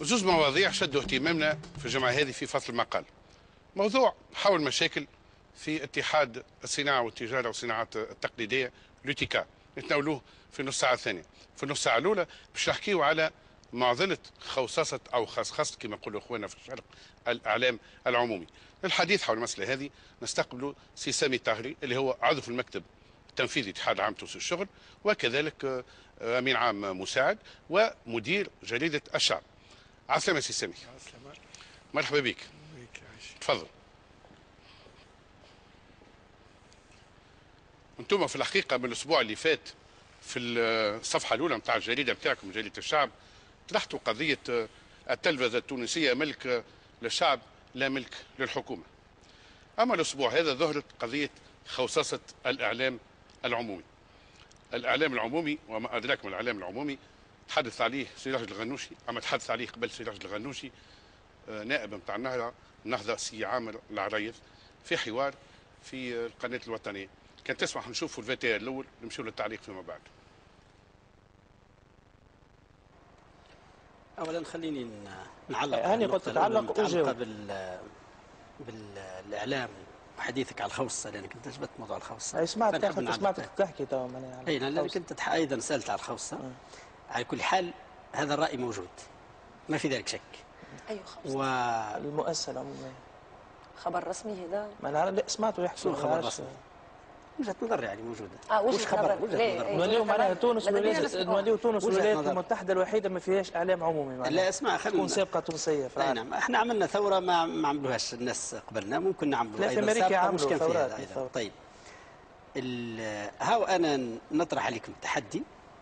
زوز مواضيع شدوا اهتمامنا في الجمعة هذه في فصل المقال. موضوع حول مشاكل في اتحاد الصناعة والتجارة والصناعات التقليدية لوتيكا، نتناولوه في النص ساعة الثانية. في النص ساعة الأولى باش نحكيو على معضلة خوصصة أو خصخصة كما يقولوا إخواننا في الشرق الإعلام العمومي. للحديث حول المسألة هذه نستقبل سي سامي طاهري اللي هو عضو في المكتب التنفيذي اتحاد عام تونس الشغل، وكذلك أمين عام مساعد ومدير جريدة الشعب. عسلامة سي سامي. عسلامة. مرحبا بك. تفضل. انتم في الحقيقة من الأسبوع اللي فات في الصفحة الأولى نتاع الجريدة بتاعكم جريدة الشعب طرحتوا قضية التلفزة التونسية ملك للشعب لا ملك للحكومة. أما الأسبوع هذا ظهرت قضية خوصصة الإعلام العمومي. الإعلام العمومي وما أدراك ما الإعلام العمومي تحدث عليه سراج الغنوشي، أما تحدث عليه قبل سراج الغنوشي نائب نتاع النهضة سي عامر العريض في حوار في القناة الوطنية. كان تسمح نشوفوا الفيتير الأول نمشيو للتعليق فيما بعد. اولا خليني نعلق هاني قلت تعلق وجاوب بالاعلام وحديثك على الخوصه، لانك انت جبت موضوع الخوصه. سمعتك تحكي تو اي لانك انت ايضا سالت على الخوصه. على كل حال هذا الراي موجود ما في ذلك شك. ايوه خوصه المؤسسه العموميه خبر رسمي هذا؟ ما انا لا سمعته يحكي خبر رسمي. وجهه نظر يعني موجوده. وش خبر؟ نوليو معناها تونس نوليو تونس الولايات المتحده الوحيده ما فيهاش اعلام عمومي معناها. لا اسمع خلينا تكون سابقه تونسيه في العالم. نعم احنا عملنا ثوره ما عملوهاش الناس قبلنا، ممكن نعملوا في امريكا عملوا ثورات. طيب هاو انا نطرح عليكم تحدي.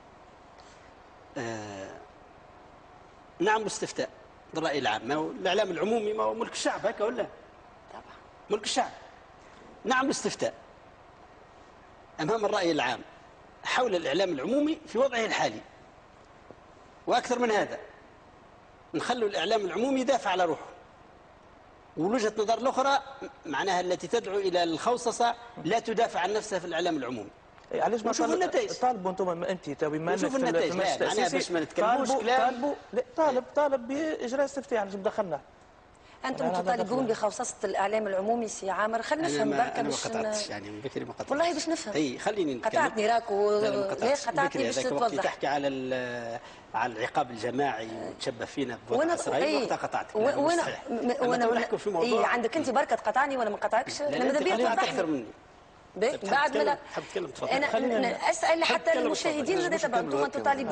نعملوا استفتاء بالراي العام. ما هو الاعلام العمومي ما هو ملك الشعب هكا ولا؟ طبعا ملك الشعب. نعملوا استفتاء امام الراي العام حول الاعلام العمومي في وضعه الحالي، واكثر من هذا نخلوا الاعلام العمومي يدافع على روحه، ووجهه نظر الاخرى معناها التي تدعو الى الخوصصه لا تدافع عن نفسها في الاعلام العمومي. علاش ما نشوفوا النتائج؟ طالبوا انتم انت تو بما نشوفوا النتائج. معناها باش ما نتكلموش كلام. طالب باجراء استفتاء يعني دخلنا. انتم تطالبون بخوصصه الاعلام العمومي سي عامر. خلينا نفهم برك. انا ما قطعتش يعني من بكري ما قطعتش والله باش نفهم. اي خليني نتكلم. قطعتني راك ليه قطعتني باش توضح. تحكي على العقاب الجماعي وتشبه فينا بوضع اسرائيل وقتها قطعتك. وانا نحكوا في موضوع عندك انت برك تقاطعني وانا ما نقطعكش. انا ماذا بيا اكثر مني. بعد ما تحب تتكلم تفضل. انا اسال حتى المشاهدين اللي يتابعون.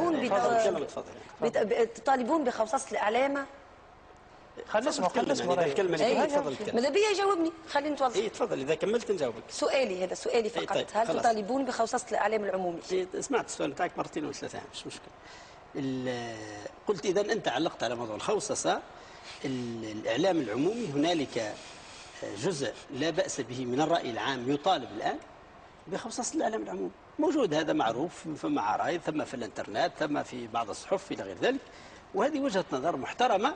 تطالبون بخوصصه الاعلام. خلينا نسمع الكلمه اللي تفضل تكلم. ماذا بيا يجاوبني. خليني نتوضح. اي تفضل اذا كملت نجاوبك. سؤالي هذا سؤالي فقط. طيب. هل تطالبون بخوصصه الاعلام العمومي؟ سمعت السؤال بتاعك مرتين ولا ثلاثه مش مشكله. قلت اذا انت علقت على موضوع الخوصصه. الاعلام العمومي هنالك جزء لا باس به من الراي العام يطالب الان بخوصصه الاعلام العمومي. موجود هذا معروف، ثم عرايض، ثم في الانترنت، ثم في بعض الصحف الى غير ذلك، وهذه وجهه نظر محترمه.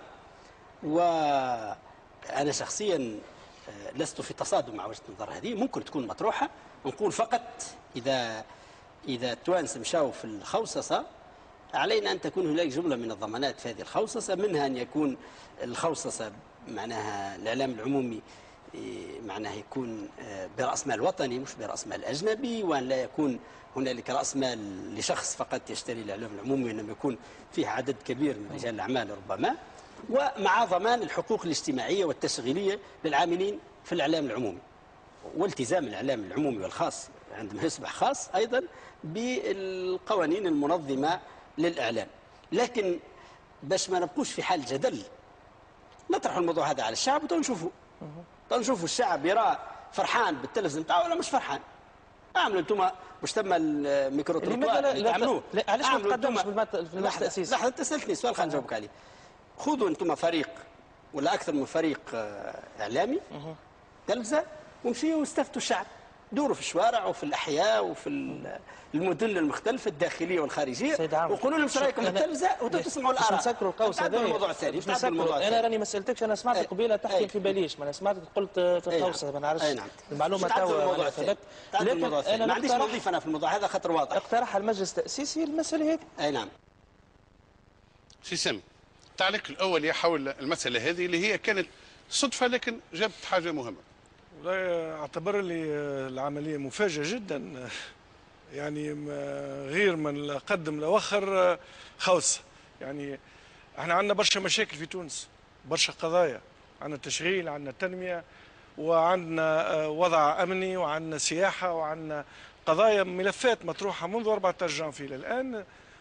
وأنا شخصيا لست في تصادم مع وجهة النظر هذه، ممكن تكون مطروحة. نقول فقط إذا التوانسة مشاو في الخوصصة علينا أن تكون هناك جملة من الضمانات في هذه الخوصصة، منها أن يكون الخوصصة معناها الإعلام العمومي معناها يكون برأس مال وطني مش برأس مال أجنبي، وأن لا يكون هنالك رأس مال لشخص فقط يشتري الإعلام العمومي، وإنما يكون فيه عدد كبير من رجال الأعمال ربما، ومع ضمان الحقوق الاجتماعية والتشغيلية للعاملين في الإعلام العمومي، والتزام الإعلام العمومي والخاص عندما يصبح خاص أيضا بالقوانين المنظمة للإعلام. لكن باش ما نبقوش في حال جدل نطرح الموضوع هذا على الشعب ونشوفوا الشعب يرى فرحان بالتلفزيون بتاعه ولا مش فرحان. اعملوا انتم مش تم الميكرو تروطوار اللي تعملوه. علاش ما تقدمش في التأسيس؟ لحظة انت سألتني سؤال خلينا نجاوبك عليه. خذوا انتم فريق ولا اكثر من فريق اعلامي تلفزه ومشيوا واستفتوا الشعب، دوروا في الشوارع وفي الاحياء وفي المدن المختلفه الداخليه والخارجيه، وقولوا لهم ايش رايكم في التلفزه وتسمعوا الاراء. باش نسكروا القوس هذا. الموضوع الثاني انا راني ما سالتكش، انا سمعتك قبيله تحكي في باليش، ما انا سمعتك قلت في القوس ما نعرفش المعلومه توا. الموضوع الثاني لكن انا ما عنديش نضيف انا في الموضوع هذا خطر واضح. اقترح المجلس التاسيسي المساله هذه. اي نعم سي سامي، تعليق الاول حول المساله هذه اللي هي كانت صدفه لكن جابت حاجه مهمه. والله اعتبر لي العمليه مفاجاه جدا، يعني غير من قدم لوخر خوصه. يعني احنا عندنا برشا مشاكل في تونس، برشا قضايا، عندنا تشغيل، عندنا تنميه، وعندنا وضع امني، وعندنا سياحه، وعندنا قضايا ملفات مطروحه منذ 14 جانفي الى الان،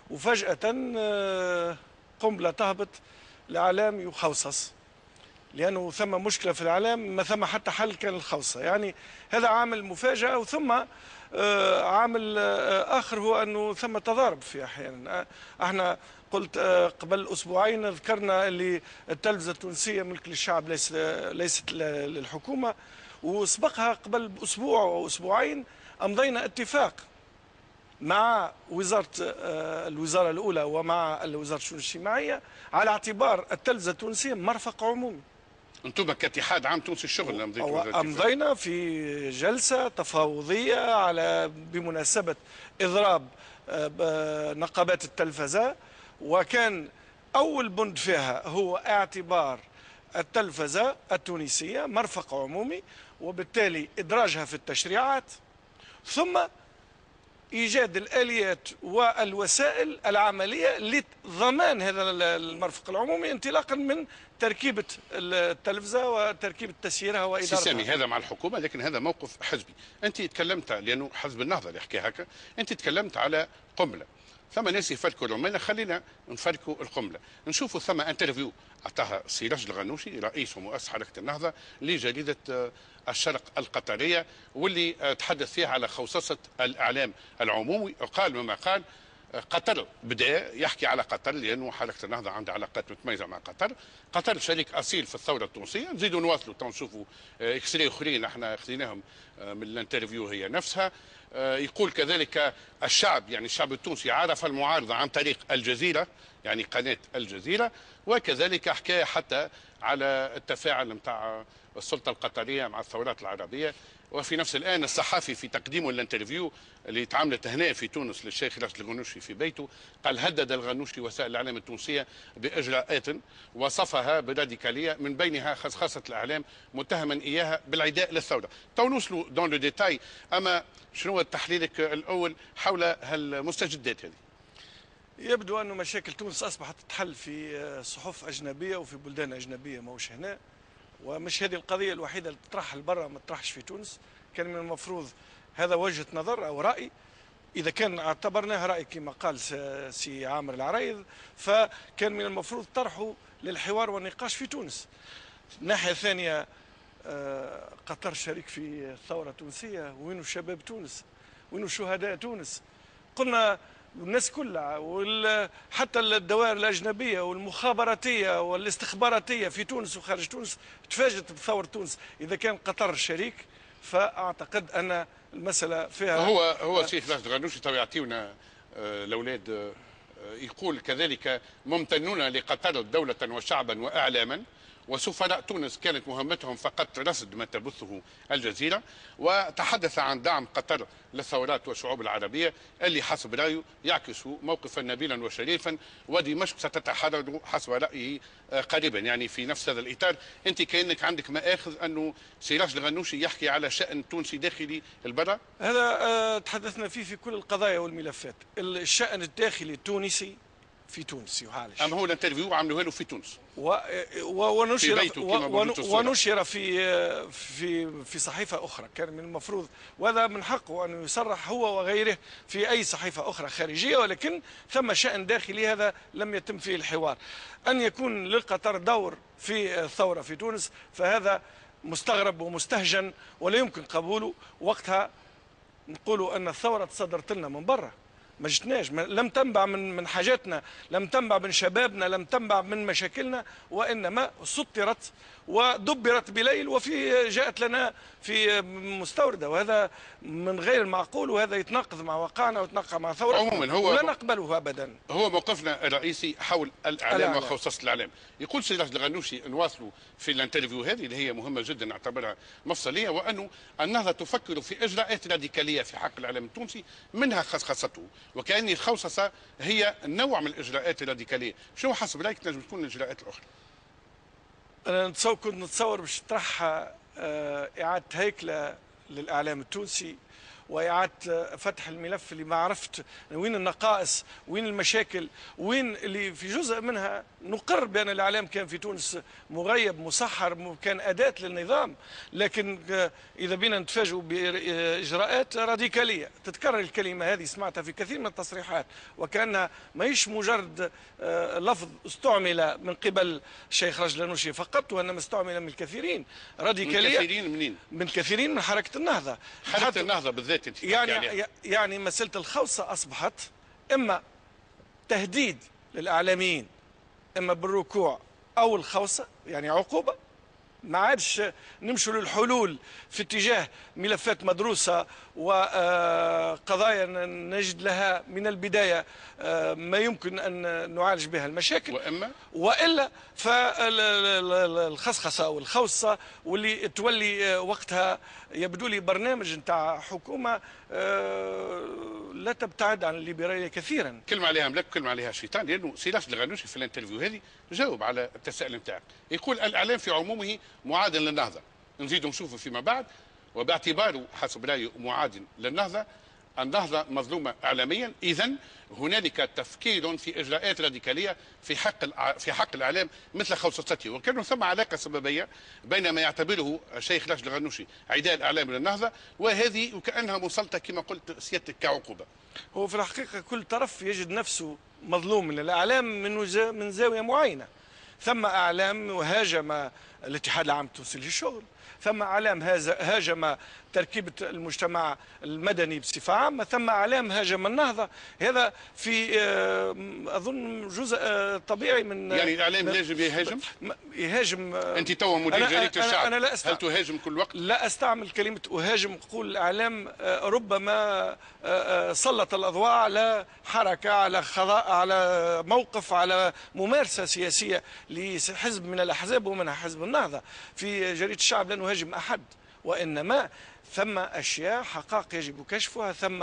وفجاه قنبله تهبط الاعلام يخوصص، لانه ثم مشكله في الاعلام ما ثم حتى حل كان الخوصه. يعني هذا عامل مفاجاه، وثم عامل اخر هو انه ثم تضارب في احيانا. احنا قلت قبل اسبوعين ذكرنا اللي التلفزه التونسيه ملك للشعب ليست للحكومه، وسبقها قبل اسبوع او اسبوعين امضينا اتفاق مع الوزاره الاولى ومع وزاره الشؤون الاجتماعيه على اعتبار التلفزه التونسيه مرفق عمومي. انتم كاتحاد عام تونسي الشغل امضينا في جلسه تفاوضيه على بمناسبه اضراب نقابات التلفزه، وكان اول بند فيها هو اعتبار التلفزه التونسيه مرفق عمومي، وبالتالي ادراجها في التشريعات، ثم ايجاد الاليات والوسائل العمليه لضمان هذا المرفق العمومي، انطلاقا من تركيبه التلفزه وتركيبه تسييرها وادارتها. سامي هذا مع الحكومه، لكن هذا موقف حزبي. انت تكلمت لانه حزب النهضه اللي يحكي هكا، انت تكلمت على قنبله، ثم ناس يفركوا العمال، خلينا نفركوا القنبله. نشوفوا ثم انترفيو عطاها سراج الغنوشي رئيس ومؤسس حركه النهضه لجريده الشرق القطريه، واللي تحدث فيها على خوصصه الاعلام العمومي، وقال مما قال قطر بدا يحكي على قطر لانه حركه النهضه عندها علاقات متميزه مع قطر. قطر شريك اصيل في الثوره التونسيه. نزيدوا نواصلوا نشوفوا اكسري اخرين احنا خذيناهم من الانترفيو هي نفسها. يقول كذلك الشعب، يعني الشعب التونسي عرف المعارضه عن طريق الجزيره، يعني قناه الجزيره، وكذلك حكايه حتى على التفاعل نتاع السلطه القطريه مع الثورات العربيه. وفي نفس الان الصحافي في تقديمه للانترفيو اللي تعاملت هنا في تونس للشيخ راشد الغنوشي في بيته، قال هدد الغنوشي وسائل الاعلام التونسيه باجراءات وصفها براديكاليه، من بينها خصخصه الاعلام، متهما اياها بالعداء للثوره. تو نوصلوا دون لو ديتاي، اما شنو تحليلك الاول حول هالمستجدات هذه؟ يبدو أن مشاكل تونس أصبحت تتحل في صحف أجنبية وفي بلدان أجنبية، ماهوش هنا، ومش هذه القضية الوحيدة اللي تطرح لبرا ما تطرحش في تونس. كان من المفروض، هذا وجهة نظر أو رأي، إذا كان اعتبرناه رأي كما قال سي عامر العرايض، فكان من المفروض طرحه للحوار والنقاش في تونس. ناحية ثانية، قطر شريك في الثورة التونسية، وينو شباب تونس؟ وينو شهداء تونس؟ قلنا الناس كلها، حتى الدوائر الأجنبية والمخابراتية والاستخباراتية في تونس وخارج تونس تفاجأت بثورة تونس. إذا كان قطر شريك، فأعتقد أن المسألة فيها هو سيد راشد الغنوشي تو يعطيونا الأولاد، يقول كذلك ممتنون لقطر دولة وشعبا وإعلاما، وسفراء تونس كانت مهمتهم فقط رصد ما تبثه الجزيرة، وتحدث عن دعم قطر للثورات والشعوب العربية اللي حسب رأيه يعكس موقفا نبيلا وشريفا، ودمشق ستتحرر حسب رأيه قريبا. يعني في نفس هذا الإطار أنت كأنك عندك مآخذ أنه سراج الغنوشي يحكي على شأن تونسي داخلي البرة. هذا تحدثنا فيه في كل القضايا والملفات. الشأن الداخلي التونسي في تونس يعالج. أما هو الانترفيو عملوه له في تونس ونشر في صحيفة أخرى. كان من المفروض، وهذا من حقه أن يصرح هو وغيره في أي صحيفة أخرى خارجية، ولكن ثم شأن داخلي هذا لم يتم فيه الحوار. أن يكون لقطر دور في الثورة في تونس فهذا مستغرب ومستهجن ولا يمكن قبوله. وقتها نقولوا أن الثورة تصدرت لنا من برا، ما جتناش، لم تنبع من حاجاتنا، لم تنبع من شبابنا، لم تنبع من مشاكلنا، وإنما سطرت ودبرت بليل وفي جاءت لنا في مستوردة، وهذا من غير المعقول، وهذا يتناقض مع واقعنا ويتناقض مع ثورة عموما. هو ولا نقبله أبدا. هو موقفنا الرئيسي حول الإعلام وخصوصية الإعلام. يقول سي راشد الغنوشي، نواصلوا في الانترفيو هذه اللي هي مهمة جدا نعتبرها مفصلية، وأنه النهضة تفكر في إجراءات راديكالية في حق الإعلام التونسي، منها خصخصته وكأن الخوصصة هي نوع من الإجراءات الراديكالية. شو حسب رأيك تنجم تكون الإجراءات الأخرى؟ أنا كنت نتصور باش تطرح إعادة هيكلة للإعلام التونسي، وإعادة فتح الملف اللي ما عرفت وين النقائص، وين المشاكل، وين اللي في جزء منها نقر بأن الإعلام كان في تونس مغيب مسحر، كان أداة للنظام، لكن إذا بينا نتفاجئوا بإجراءات راديكالية. تتكرر الكلمة هذه، سمعتها في كثير من التصريحات، وكأنها ماهيش مجرد لفظ استعمل من قبل الشيخ رجلانوشي فقط، وإنما استعمل من الكثيرين. راديكالية من كثيرين منين؟ من كثيرين من حركة النهضة. حركة النهضة بالذات يعني مسألة الخوصة أصبحت إما تهديد للإعلاميين، إما بالركوع أو الخوصة، يعني عقوبة. ما عادش نمشوا للحلول في اتجاه ملفات مدروسة وقضايا نجد لها من البداية ما يمكن أن نعالج بها المشاكل، وإلا فالخصخصة والخوصة واللي تولي وقتها يبدو لي برنامج نتاع حكومة لا تبتعد عن الليبرالية كثيرا. كلمة عليها ملك كلمة عليها شيطان، لأنه سيلاس الغنوشي في الانترفيو هذه جاوب على التساؤل نتاعك، يقول الإعلام في عمومه معاد للنهضة. نزيد نشوفه فيما بعد، وباعتباره حسب رأيه معاد للنهضة، النهضة مظلومة إعلاميا، إذن هنالك تفكير في إجراءات راديكالية في حق الإعلام مثل خوصصته. وكان ثم علاقة سببية بين ما يعتبره الشيخ راشد الغنوشي عداء الإعلام للنهضة، وهذه وكأنها مسلطة كما قلت سيادتك كعقوبة. هو في الحقيقة كل طرف يجد نفسه مظلوم من الإعلام من زاوية معينة. ثم إعلام هاجم الاتحاد العام التونسي للشغل، ثم إعلام هاجم تركيبة المجتمع المدني بصفة عامة، ثم إعلام هاجم النهضة. هذا في أظن جزء طبيعي من، يعني الإعلام لازم يهاجم. أنت تو مدير جريدة الشعب، أنا لا هل تهاجم كل وقت؟ لا أستعمل كلمة أهاجم. أقول الإعلام ربما سلط الأضواء على حركة، على خضاء، على موقف، على ممارسة سياسية لحزب من الأحزاب ومنها حزب النهضة. في جريدة الشعب لا نهاجم أحد، وإنما ثم أشياء حقائق يجب كشفها، ثم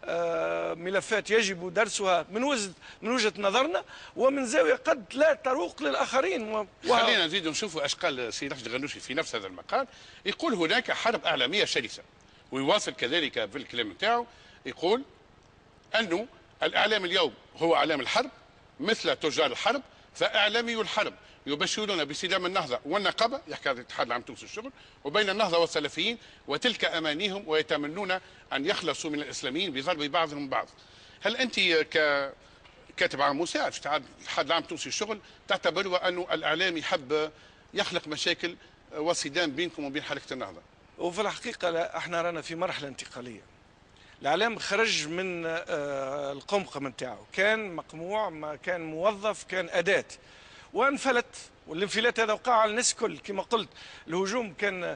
ملفات يجب درسها من وجهة نظرنا ومن زاوية قد لا تروق للآخرين. خلينا نزيد نشوفوا أشكال سي راشد الغنوشي في نفس هذا المقال. يقول هناك حرب إعلامية شرسة، ويواصل كذلك في الكلام نتاعو يقول أنه الإعلام اليوم هو إعلام الحرب، مثل تجار الحرب فإعلامي الحرب يبشرون بسلام النهضة والنقابة، يحكي هذا الاتحاد العام التونسي للشغل، وبين النهضة والسلفيين، وتلك أمانيهم ويتمنون أن يخلصوا من الإسلاميين بضرب بعضهم بعض. هل أنت ككاتب عام مساعد في الاتحاد العام التونسي للشغل تعتبر أنه الإعلام يحب يخلق مشاكل وصدام بينكم وبين حركة النهضة؟ وفي الحقيقة لا، احنا رانا في مرحلة انتقالية. الإعلام خرج من القمقم نتاعو، كان مقموع، ما كان موظف، كان أداة، وانفلت. والانفلات هذا وقع على الناس الكل. كما قلت الهجوم كان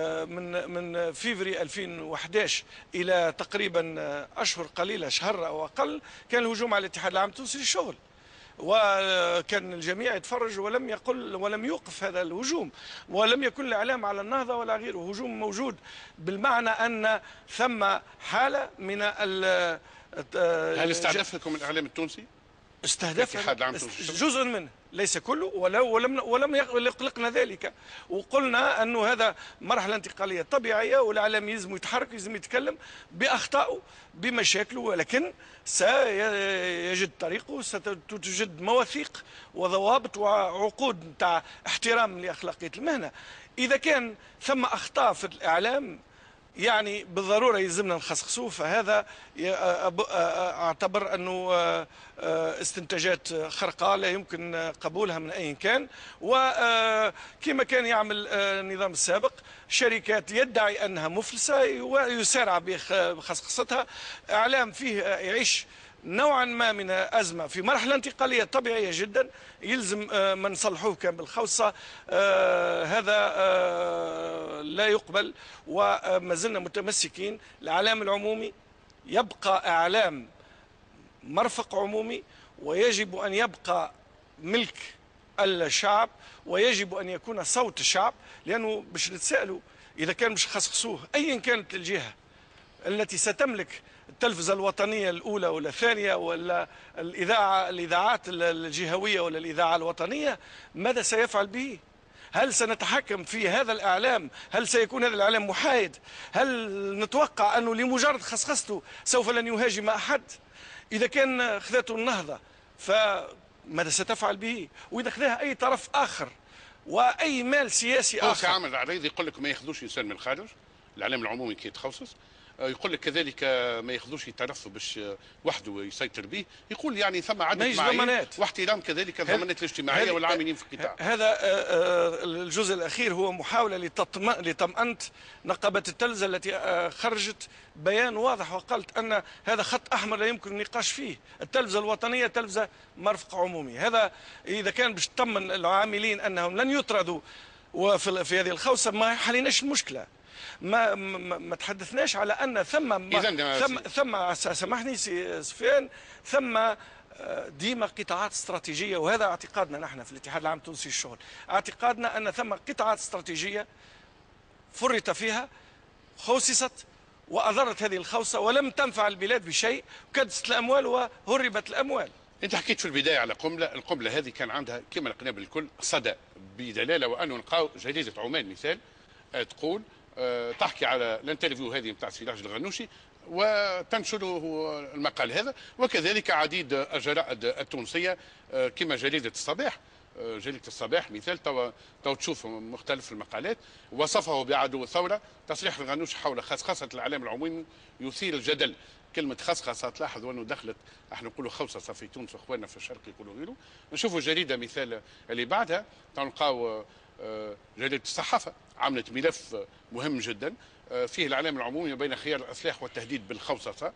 من فيفري 2011 الى تقريبا اشهر قليله، شهر او اقل، كان الهجوم على الاتحاد العام التونسي للشغل، وكان الجميع يتفرج ولم يقل ولم يوقف هذا الهجوم، ولم يكن الاعلام على النهضه ولا غيره. هجوم موجود بالمعنى ان ثم حاله من هل استهدفكم الاعلام التونسي؟ استهدف جزء منه، ليس كله، ولم يقلقنا ذلك. وقلنا أنه هذا مرحلة انتقالية طبيعية، والإعلام يلزم يتحرك، يلزم يتكلم بأخطائه بمشاكله، ولكن سيجد طريقه، ستوجد مواثيق وضوابط وعقود نتاع احترام لأخلاقية المهنة. إذا كان ثم أخطاء في الإعلام يعني بالضرورة يلزمنا نخصصوه، فهذا أعتبر أنه استنتاجات خرقاء لا يمكن قبولها من أي كان. وكما كان يعمل النظام السابق، شركات يدعي أنها مفلسة ويسارع بخصخصتها. إعلام فيه يعيش نوعا ما من أزمة في مرحلة انتقالية طبيعية جدا، يلزم من صلحوه كان بالخوصة. هذا لا يقبل، وما زلنا متمسكين. الإعلام العمومي يبقى إعلام مرفق عمومي، ويجب أن يبقى ملك الشعب، ويجب أن يكون صوت الشعب، لأنه باش نتسألوا إذا كان مش خصخصوه أيا كانت الجهة التي ستملك التلفزة الوطنية الأولى ولا الثانية ولا الإذاعات الجهوية ولا الإذاعة الوطنية، ماذا سيفعل به؟ هل سنتحكم في هذا الإعلام؟ هل سيكون هذا الإعلام محايد؟ هل نتوقع أنه لمجرد خصخصته سوف لن يهاجم أحد؟ إذا كان خذته النهضة فماذا ستفعل به؟ وإذا خذاها أي طرف آخر وأي مال سياسي آخر. عامل العريض يقول لك ما ياخذوش إنسان من الخارج، الإعلام العمومي كي يتخصص، يقول لك كذلك ما ياخذوش يترفوا باش وحده يسيطر به، يقول يعني ثم عدد معايير واحترام كذلك الضمانات الاجتماعيه والعاملين في القطاع. هذا الجزء الاخير هو محاوله لطمأنة نقابه التلفزه التي خرجت بيان واضح وقالت ان هذا خط احمر لا يمكن النقاش فيه، التلفزه الوطنيه تلفزه مرفق عمومي، هذا اذا كان باش تطمن العاملين انهم لن يطردوا وفي هذه الخوصه ما حليناش المشكله. ما تحدثناش على ان ثم سامحني سي سفيان، ثم ديما قطاعات استراتيجيه، وهذا اعتقادنا نحن في الاتحاد العام التونسي للشغل، اعتقادنا ان ثم قطاعات استراتيجيه فرط فيها، خوصصت واضرت هذه الخوصه ولم تنفع البلاد بشيء، وكدست الاموال وهربت الاموال. انت حكيت في البدايه على قنبله، القنبله هذه كان عندها كما لقينا بالكل صدى، بدلاله وانه نلقاو جريده عمان مثال تقول تحكي على الانترفيو هذه نتاع سراج الغنوشي وتنشره المقال هذا، وكذلك عديد الجرائد التونسيه كما جريده الصباح. جريده الصباح مثال تو تشوف مختلف المقالات وصفه بعدو الثوره. تصريح الغنوشي حول خصخصه الاعلام العمومي يثير الجدل. كلمه خصخصه تلاحظ انه دخلت، احنا نقولوا خوصصه في تونس واخواننا في الشرق يقولوا غيره. نشوفوا الجريده مثال اللي بعدها تلقاو جريدة الصحافة عملت ملف مهم جدا فيه الإعلام العمومي بين خيار الإصلاح والتهديد بالخوصصة.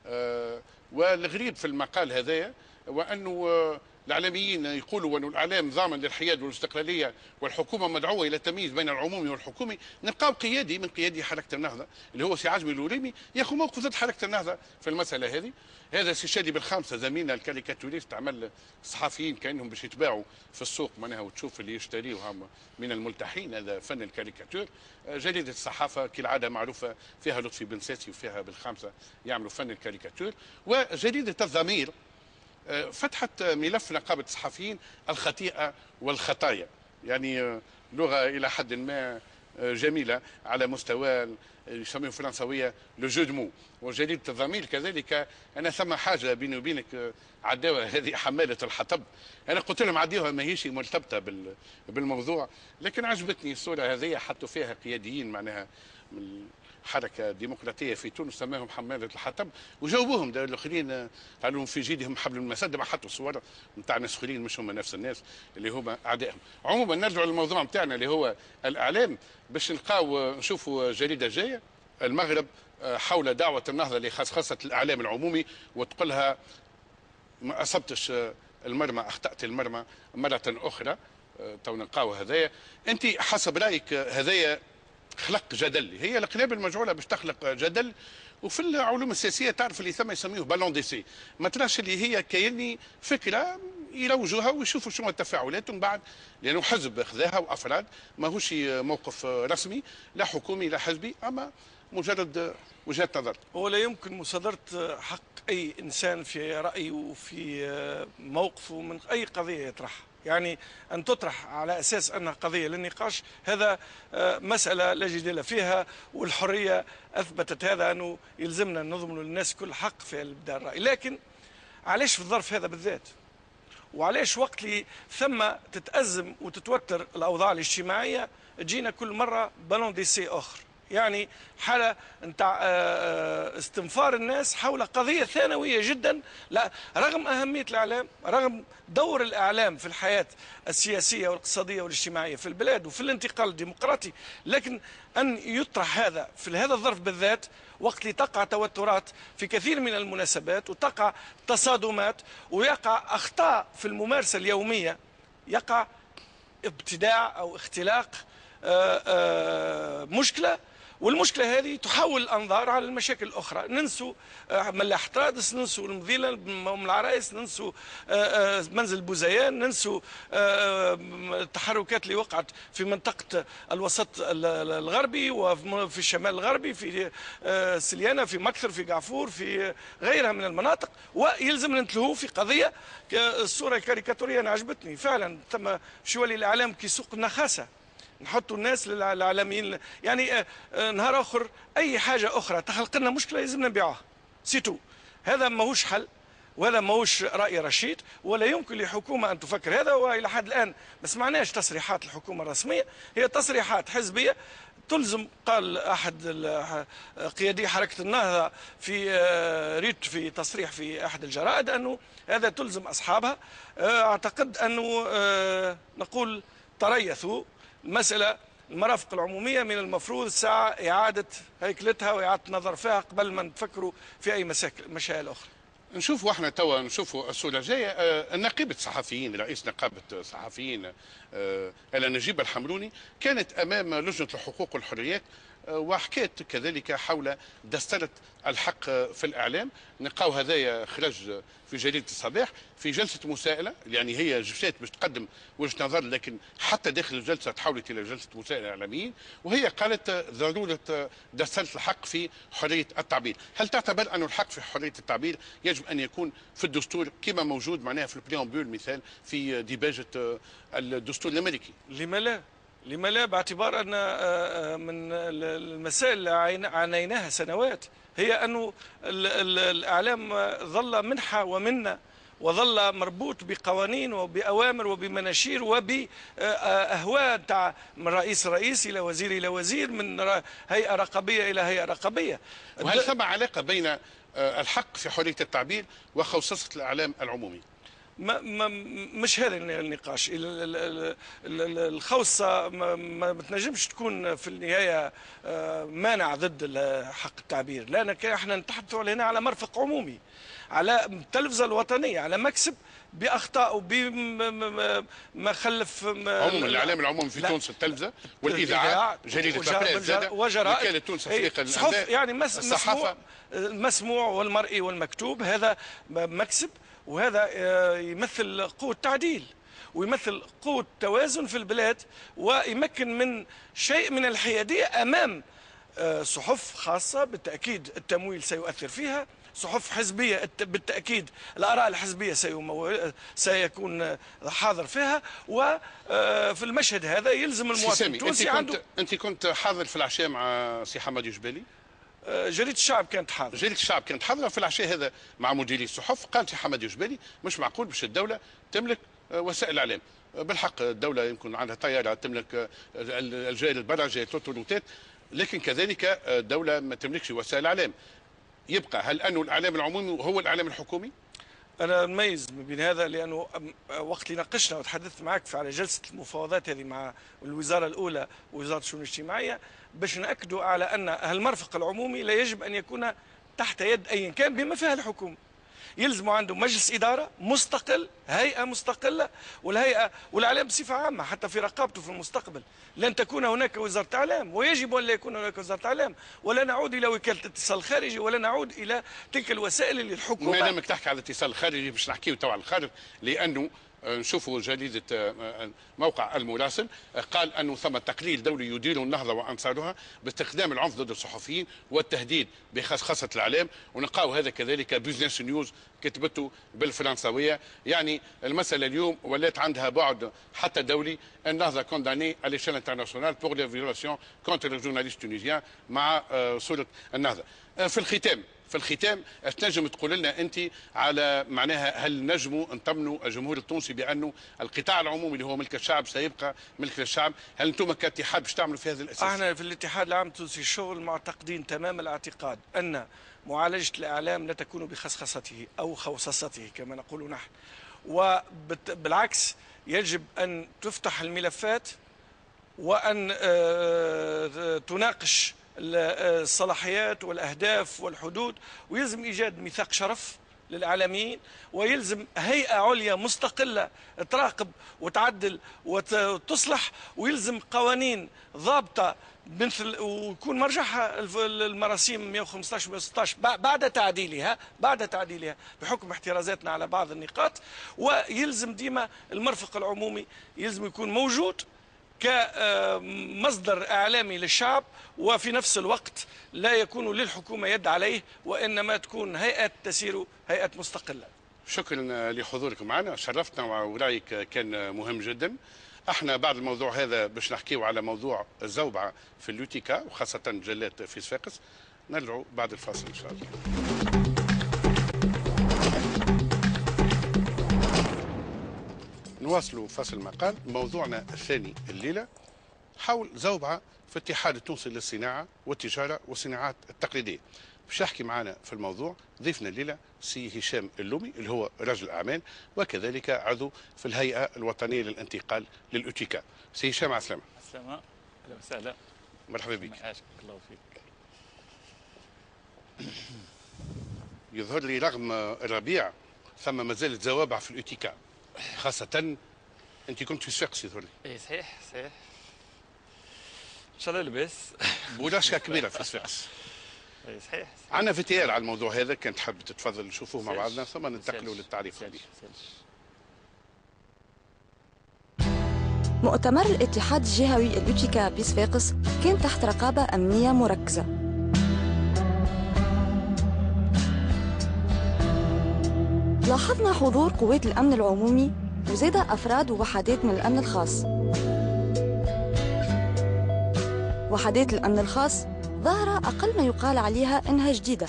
والغريب في المقال هذايا وأنه الإعلاميين يقولوا أن الإعلام ضامن للحياد والاستقلالية والحكومة مدعوة إلى التمييز بين العمومي والحكومي. نلقاو قيادي من قيادي حركة النهضة اللي هو سي عزمي الوريمي ياخذ موقف ضد حركة النهضة في المسألة هذه. هذا سي شادي بالخامسة زميلنا الكاريكاتوريست عمل الصحفيين كأنهم باش يتباعوا في السوق معناها وتشوف اللي يشتريوهم من الملتحين، هذا فن الكاريكاتور. جريدة الصحافة كالعادة معروفة فيها لطفي بن ساسي وفيها بالخامسة يعملوا فن الكاريكاتور. وجريدة الضمير فتحت ملف نقابة الصحفيين الخطيئة والخطايا، يعني لغة إلى حد ما جميلة على مستوى يسميه فرنسوية لو جو دو مو. وجريدة الضمير كذلك أنا ثم حاجة بيني وبينك عداوة هذه حمالة الحطب، أنا قلت لهم عديوها ماهيش مرتبطة بالموضوع، لكن عجبتني الصورة هذه حطوا فيها قياديين معناها من حركة ديمقراطية في تونس سماهم حمالة الحطب، وجاوبوهم الاخرين قالوا لهم في جيدهم حبل من مسد، ما حطوا صور نتاع ناس اخرين مش هم نفس الناس اللي هما اعدائهم. عموما نرجع للموضوع نتاعنا اللي هو الاعلام، باش نلقاو نشوفوا جريدة جاية المغرب حول دعوة النهضة لخصخصة الاعلام العمومي وتقولها ما اصبتش المرمى اخطأت المرمى مرة اخرى. تو نلقاو هذايا. انت حسب رايك هذايا خلق جدل، هي القنابل المجعوله باش تخلق جدل، وفي العلوم السياسيه تعرف اللي ثم يسميه بالون ديسي، ما تراش اللي هي كأني فكره يروجوها ويشوفوا شنو التفاعلات من بعد، لانه حزب خذاها وافراد ماهوش موقف رسمي لا حكومي لا حزبي، اما مجرد وجهه نظر. ولا يمكن مصادره حق اي انسان في رايه وفي موقفه من اي قضيه يطرحها، يعني أن تطرح على أساس أنها قضية للنقاش هذا مسألة لا جدال فيها، والحرية أثبتت هذا أنه يلزمنا نضمن للناس كل حق في إبداء الرأي. لكن علاش في الظرف هذا بالذات؟ وعلاش وقت اللي ثم تتأزم وتتوتر الأوضاع الاجتماعية تجينا كل مرة بالون ديسي آخر؟ يعني حالة نتاع استنفار الناس حول قضية ثانوية جدا، لا رغم أهمية الإعلام، رغم دور الإعلام في الحياة السياسية والاقتصادية والاجتماعية في البلاد وفي الانتقال الديمقراطي، لكن أن يطرح هذا في هذا الظرف بالذات وقت اللي تقع توترات في كثير من المناسبات وتقع تصادمات ويقع أخطاء في الممارسة اليومية، يقع ابتداع أو اختلاق مشكلة، والمشكله هذه تحول الانظار على المشاكل الاخرى. ننسوا ملاح طرادس، ننسوا المضيله ام العرايس، ننسوا منزل بوزيان، ننسوا التحركات اللي وقعت في منطقه الوسط الغربي وفي الشمال الغربي، في سليانه، في مكثر، في قعفور، في غيرها من المناطق. ويلزم ننتبهوا في قضيه، الصوره الكاريكاتوريه انا عجبتني فعلا، ثم شو يولي الاعلام كيسوق النخاسه، نحطوا الناس للعالمين. يعني نهار اخر اي حاجه اخرى تخلق لنا مشكله لازمنا نبيعوها سيتو. هذا ماهوش حل، وهذا ماهوش راي رشيد، ولا يمكن لحكومه ان تفكر هذا. والى حد الان ما سمعناش تصريحات الحكومه الرسميه، هي تصريحات حزبيه تلزم. قال احد قيادي حركه النهضه في ريت في تصريح في احد الجرائد انه هذا تلزم اصحابها. اعتقد انه نقول تريثوا المساله. المرافق العموميه من المفروض ساعه اعاده هيكلتها واعاده النظر فيها قبل ما نفكروا في اي مشاكل اخرى. نشوفوا احنا توا نشوفوا السنه الجايه نقيبه صحفيين، رئيس نقابه صحفيين نجيب الحمروني كانت امام لجنه الحقوق والحريات وحكيت كذلك حول دسترة الحق في الإعلام. نلقاو هذايا خرج في جريدة الصباح في جلسة مساءلة، يعني هي جلسات باش تقدم وجهة نظر، لكن حتى داخل الجلسة تحولت إلى جلسة مساءلة إعلاميين، وهي قالت ضرورة دسترة الحق في حرية التعبير. هل تعتبر أن الحق في حرية التعبير يجب أن يكون في الدستور كما موجود معناها في البريامبول مثال في ديباجة الدستور الأمريكي؟ لما لا، باعتبار أن من المسائل اللي عانيناها سنوات هي أنه الإعلام ظل منحة ومنة، وظل مربوط بقوانين وبأوامر وبمناشير وبأهواء تاع من رئيس إلى وزير، من هيئة رقابية إلى هيئة رقابية. وهل ثم علاقة بين الحق في حرية التعبير وخصوصية الإعلام العمومي؟ مش هذا النقاش. الخوصة ما تنجمش تكون في النهاية مانع ضد حق التعبير، لأن احنا نتحدث هنا على مرفق عمومي، على التلفزة الوطنية، على مكسب بأخطاء وبما خلف عموما الإعلام العمومي في تونس، التلفزة والإذاعات، جريدة الرقائق، وجرائد وكالة تونس أفريقيا للأنباء، يعني الصحافة، المسموع والمرئي والمكتوب، هذا مكسب. وهذا يمثل قوة تعديل ويمثل قوة توازن في البلاد، ويمكن من شيء من الحيادية أمام صحف خاصة. بالتأكيد التمويل سيؤثر فيها، صحف حزبية بالتأكيد الآراء الحزبية سيكون حاضر فيها. وفي المشهد هذا يلزم المواطن التونسي عنده. أنت كنت حاضر في العشاء مع سي حمادي جبالي؟ جريدة الشعب كانت حاضرة. جريدة الشعب كانت حاضرة في العشاء هذا مع مديري الصحف. قال سي حمادي جبالي مش معقول باش الدولة تملك وسائل الإعلام. بالحق الدولة يمكن عندها طيارة تملك الجائر البرع، جائر توتونوتات، لكن كذلك الدولة ما تملكش وسائل إعلام. يبقى هل أنه الإعلام العمومي هو الإعلام الحكومي؟ أنا نميز بين هذا، لأنه وقت اللي ناقشنا وتحدثت معك على جلسة المفاوضات هذه مع الوزارة الأولى ووزارة الشؤون الاجتماعية باش نأكدوا على أن المرفق العمومي لا يجب أن يكون تحت يد أي كان بما فيها الحكومة. يلزم عنده مجلس إدارة مستقل، هيئة مستقلة، والهيئة والإعلام بصفة عامة حتى في رقابته في المستقبل لن تكون هناك وزارة إعلام، ويجب أن لا يكون هناك وزارة إعلام، ولا نعود إلى وكالة اتصال خارجي، ولا نعود إلى تلك الوسائل اللي الحكومة. ما دامك تحكي على الاتصال الخارجي باش نحكيو توا على الخارج، لأنه نشوفوا جريدة موقع المراسل قال أنه ثم تقرير دولي يدير النهضة وأنصارها باستخدام العنف ضد الصحفيين والتهديد بخصخصة الإعلام، ونلقاو هذا كذلك بيزنس نيوز كتبته بالفرنسوية. يعني المسألة اليوم ولات عندها بعد حتى دولي. النهضة كونداني على l'échelle internationale pour les violations contre les journalistes tunisiens مع صورة النهضة. في الختام تنجم تقول لنا انت على معناها هل نجموا نطمنوا الجمهور التونسي بانه القطاع العمومي اللي هو ملك الشعب سيبقى ملك للشعب؟ هل انتم كاتحاد باش تعملوا في هذا الاساس؟ احنا في الاتحاد العام التونسي الشغل معتقدين تمام الاعتقاد ان معالجه الاعلام لا تكون بخصخصته او خوصصته كما نقول نحن، وبالعكس يجب ان تفتح الملفات وان تناقش الصلاحيات والأهداف والحدود، ويلزم إيجاد ميثاق شرف للإعلاميين، ويلزم هيئة عليا مستقلة تراقب وتعدل وتصلح، ويلزم قوانين ضابطة مثل ويكون مرجعها المراسيم 115 و 116 بعد تعديلها بحكم احترازاتنا على بعض النقاط. ويلزم ديما المرفق العمومي يلزم يكون موجود كمصدر إعلامي للشعب، وفي نفس الوقت لا يكون للحكومة يد عليه، وإنما تكون هيئة تسير هيئة مستقلة. شكرا لحضوركم معنا، شرفتنا ورأيك كان مهم جدا. احنا بعد الموضوع هذا باش نحكيو على موضوع الزوبعة في اللوتيكا وخاصة جلات في صفاقس. نرجعوا بعد الفاصل إن شاء الله. نواصلوا فصل المقال. موضوعنا الثاني الليلة حول زوبعة في الاتحاد التونسي للصناعة والتجارة والصناعات التقليدية. باش يحكي معنا في الموضوع ضيفنا الليلة سي هشام اللومي اللي هو رجل أعمال وكذلك عضو في الهيئة الوطنية للانتقال للأوتيكا. سي هشام، على السلامة. السلامة، أهلا وسهلا. مرحبا بك. عاشك الله فيك. يظهر لي رغم الربيع ثم ما زالت زوابع في الأوتيكا، خاصة أنت كنت في صفاقس يظهر لي. إيه صحيح. إن شاء الله لباس. بولاشكا كبيرة في صفاقس. إيه صحيح. عندنا فيتيال على الموضوع هذا، كان تحب تتفضل نشوفوه مع بعضنا ثم ننتقلوا للتعريف عليه. مؤتمر الاتحاد الجهوي اللوتيكا بصفاقس كان تحت رقابة أمنية مركزة. لاحظنا حضور قوات الأمن العمومي وزاد أفراد ووحدات من الأمن الخاص. وحدات الأمن الخاص ظاهرة أقل ما يقال عليها إنها جديدة.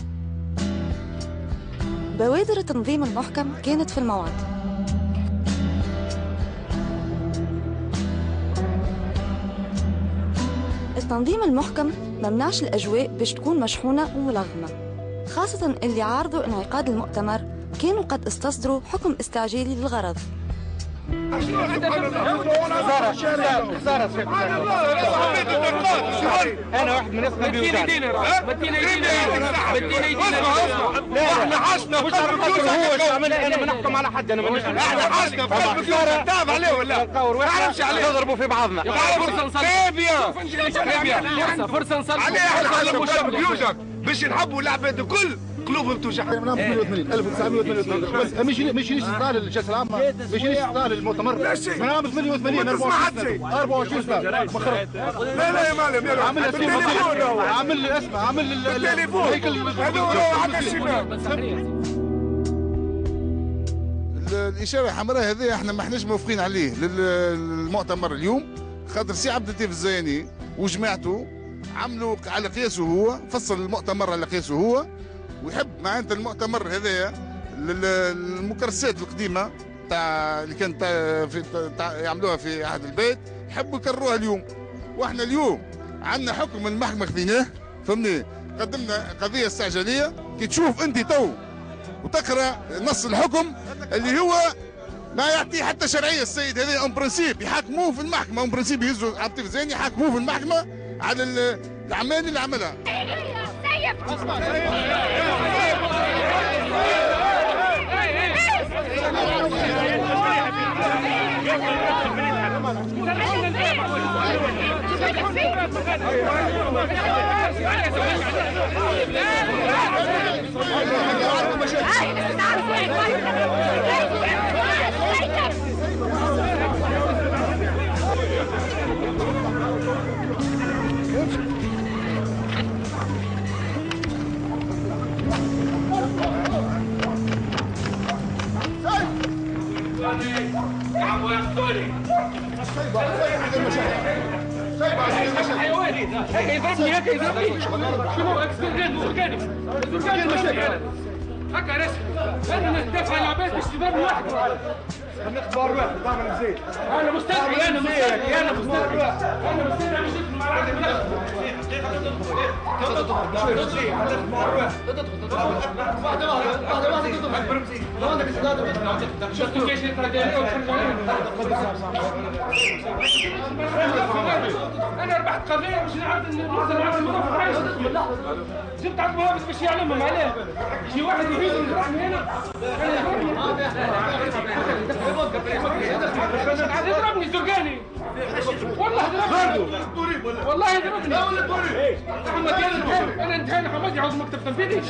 بوادر التنظيم المحكم كانت في الموعد. التنظيم المحكم ممنعش الأجواء باش تكون مشحونة وملغمة، خاصة اللي عارضوا انعقاد المؤتمر كانوا قد استصدروا حكم استعجالي للغرض. انا واحد من اسمه بدينا احنا حاشنا مش هو عمل. انا ما نحكم على حد، انا مانيش احنا حاشنا تعب عليه ولا ما نعرفش عليه، نضربوا في بعضنا. فرصه نصلي عليه بيوجك باش نحبوا العباد الكل قلوبهم توجع. 1988 بس مش استطاع للجلسه العامه، مش استطاع للمؤتمر. لا شيء ما نعمل 88 24 سنه لا يا معلم يلا عامل التليفون، عامل اسمه عامل التليفون هذا على الشباب. الاشاره الحمراء هذه احنا ما احناش موافقين عليه للمؤتمر اليوم، خاطر سي عبد اللطيف الزياني وجماعته عملوا على قياسه هو، فصل المؤتمر على قياسه هو، ويحب معناتها المؤتمر هذايا المكرسات القديمه تاع اللي كانت يعملوها في عهد البيت يحبوا يكرروها اليوم. واحنا اليوم عندنا حكم من المحكمه خذيناه، فهمني، قدمنا قضيه استعجاليه. كي تشوف انت تو وتقرا نص الحكم اللي هو ما يعطي حتى شرعيه، السيد هذا اون برانسيب يحاكموه في المحكمه، اون برانسيب يهزوا عبد اللطيف الزياني يحاكموه في المحكمه على الاعمال اللي عملها. هيك يضربني هيك يضربني شنو زرقاني هكا رسمي انا ندافع عن العباد باش تضربني واحد. نختبر واحد تعمل زيت. انا مستدعي انا مستدعي انا مش انا ربحت قضيه مش نعرف نوصل على الموضوع. جبت عبد الوهاب باش يعلمهم عليه. شي واحد يجي يضربني هنا يضربني زرقاني والله ضربني محمد انا انتهينا محمد يعوض مكتب تنفيذي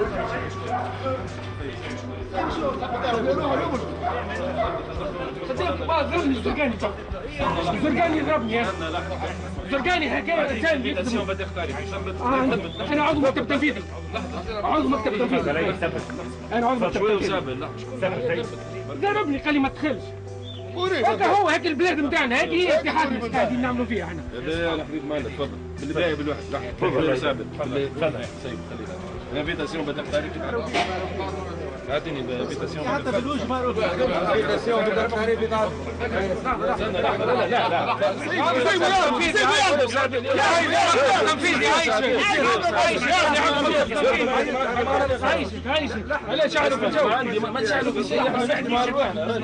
ضربني الزرقاني يضربني يا الزرقاني هكايا انسان يخدم انا عضو مكتب تنفيذي عضو مكتب تنفيذي انا عضو مكتب تنفيذي ضربني قال لي ما تدخلش هكا هو هيك البلاد نتاعنا هيك هي الاتحاد اللي قاعدين نعملوا فيها احنا هذا انا حبيت معنا تفضل بالبدايه بالواحد تفضل ثابت تفضل يا سيد خلينا انفيتاسيون بدك تعرف اعطيني انفيتاسيون حتى بالوش ما انفيتاسيون بدك تعرف لا لا شعروا في الجو عندي ما تشعلوا في شيء احنا نحن مع روحنا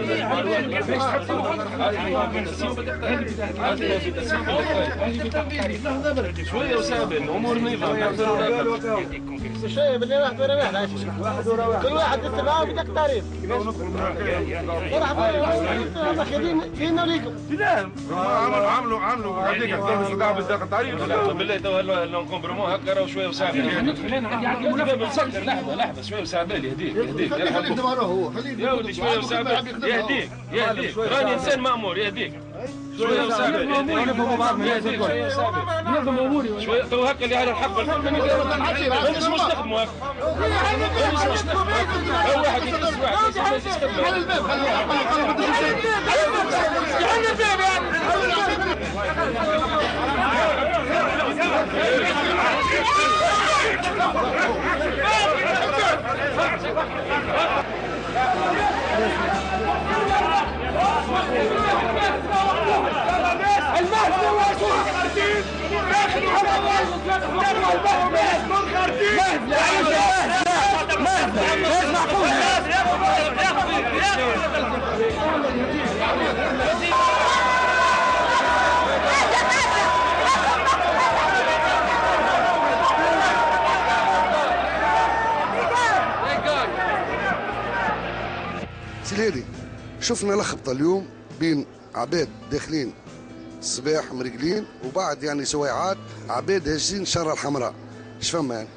شويه وسابق الامور نظام شويه باللي راح كل واحد يتبعه بدك تعريف مرحبا فينا وليكم عملوا هذيك الصداع بدك تعريف بالله تو نكومبرومون هكا راهو شويه وسابق ندخل انا عندي منافسه لحظه شويه وسابق يهديك يا ولدي شويه وسابق يهديك راني انسان مامور يهديك شويه وسابق نفهموا بعض يهديك شويه وسابق نظم اموري شويه تو هكا اللي على الحق مش نخدموا هكا مش نخدموا هو واحد يدس واحد على الباب سيدي شفنا لخبطه اليوم بين عباد داخلين الصباح مرقلين وبعد يعني سويعات عباد هاشين الشارة الحمراء ايش فما يعني؟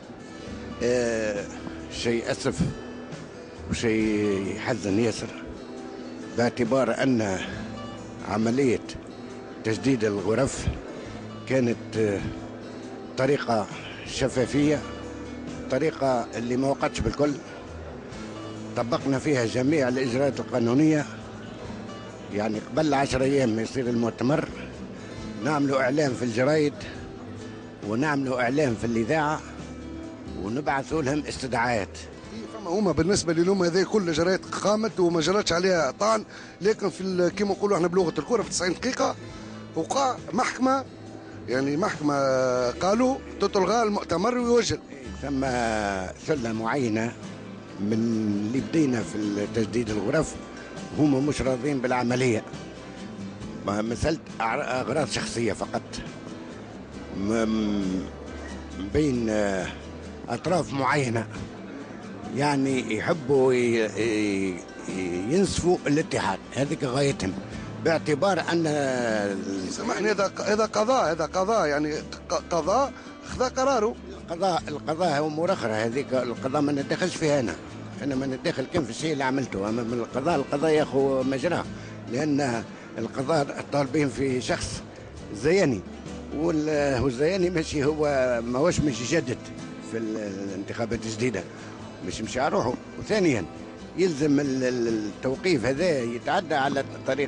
شيء اسف وشيء يحزن ياسر باعتبار ان عمليه تجديد الغرف كانت طريقه شفافيه، طريقه اللي ما وقعتش بالكل، طبقنا فيها جميع الاجراءات القانونيه. يعني قبل 10 ايام ما يصير المؤتمر نعملوا اعلام في الجرايد ونعملوا اعلام في الاذاعه ونبعثوا لهم استدعاءات. هما بالنسبه لهم هذه كل جرايد قامت وما جرتش عليها طعن، لكن في كما نقولوا احنا بلغه الكره في 90 دقيقه وقع محكمه، يعني محكمه قالوا تلغى المؤتمر ويوجل. ثم سله معينه من اللي بدينا في تجديد الغرف هما مش راضين بالعمليه، مسألة أغراض شخصية فقط بين أطراف معينة، يعني يحبوا ينسفوا الاتحاد، هذيك غايتهم، باعتبار أن سامحني هذا قضاء يعني قضاء خذا قراره. القضاء هو أمور أخرى، هذيك القضاء ما نتدخلش فيها أنا ما نتدخل كان في الشيء اللي عملته، أما من القضاء ياخذ مجراه، لأن القضاء طالبين في شخص زياني، والزياني ماشي هو ماهوش مش يجدد في الانتخابات الجديده، مش مشي على روحه. وثانيا يلزم التوقيف هذا يتعدى على طريق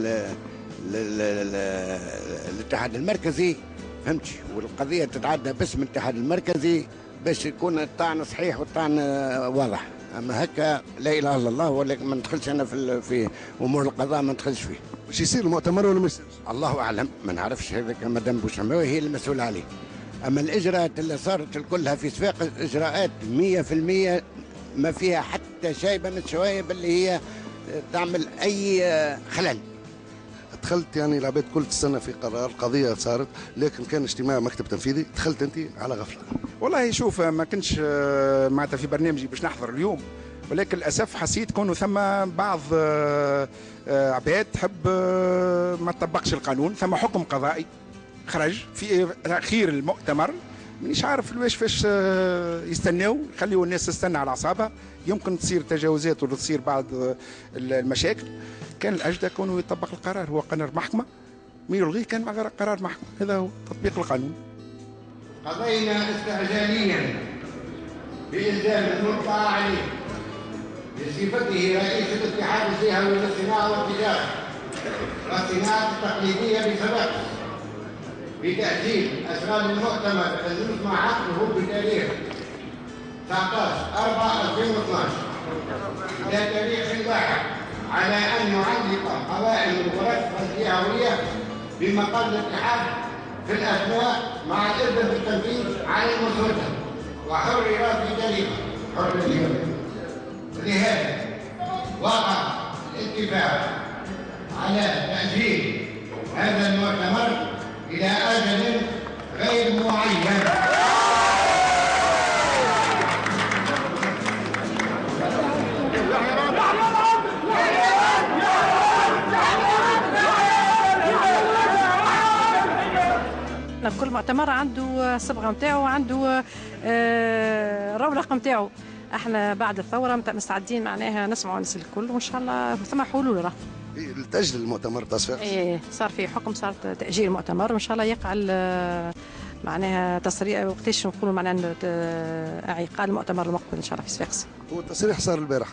الاتحاد المركزي، فهمتي؟ والقضيه تتعدى باسم الاتحاد المركزي باش يكون الطعن صحيح والطعن واضح. اما هكا لا اله الا الله، ولكن ما ندخلش انا في امور القضاء، ما ندخلش فيه. باش يصير المؤتمر ولا ما يصيرش؟ الله اعلم، ما نعرفش، هذاك مدام بوشماوي هي المسؤوله عليه. اما الاجراءات اللي صارت كلها في سباق اجراءات 100% ما فيها حتى شايبه من الشوايب اللي هي تعمل اي خلل. دخلت يعني العباد كل تستنى في قرار، قضيه صارت، لكن كان اجتماع مكتب تنفيذي، دخلت انت على غفله. والله شوف ما كنتش معناتها في برنامجي باش نحضر اليوم، ولكن للاسف حسيت كونه ثم بعض عباد تحب ما تطبقش القانون. ثم حكم قضائي خرج في اخير المؤتمر، مانيش عارف فاش يستناو، يخليوا الناس تستنى على اعصابها، يمكن تصير تجاوزات ولا تصير بعض المشاكل. كان الاجدى كونه يطبق القرار، هو قرار محكمه ما يلغيه، كان قرار محكمه، هذا هو تطبيق القانون. قضينا استعجاليا بإلزام المطلع عليه بصفته رئيس الاتحاد الزهوي للصناعة والتجارة والصناعة التقليدية بسبب بتأجيل أسباب المؤتمر الذي مع عقده بتاريخ 19/4/2012 إلى تاريخ لاحق، على أن يعلق قوائم الغرف الزهوية بمقر الاتحاد في الأثناء مع الإذن بالتنفيذ على المسودة، وحرر في جريمة حرية. لهذا وقع الاتفاق على تأجيل هذا المؤتمر إلى أجل غير معين. كل مؤتمر عنده صبغه نتاعو وعنده رونق نتاعو. احنا بعد الثوره مستعدين معناها نسمعوا الناس الكل، وان شاء الله ثم حلول راه. تأجل المؤتمر تاع صفاقس؟ ايه صار في حكم، صار تأجيل المؤتمر، وان شاء الله يقع معناها تصريح وقتاش نقولوا معناها عقاد المؤتمر المقبل ان شاء الله في صفاقس. هو التصريح صار البارح.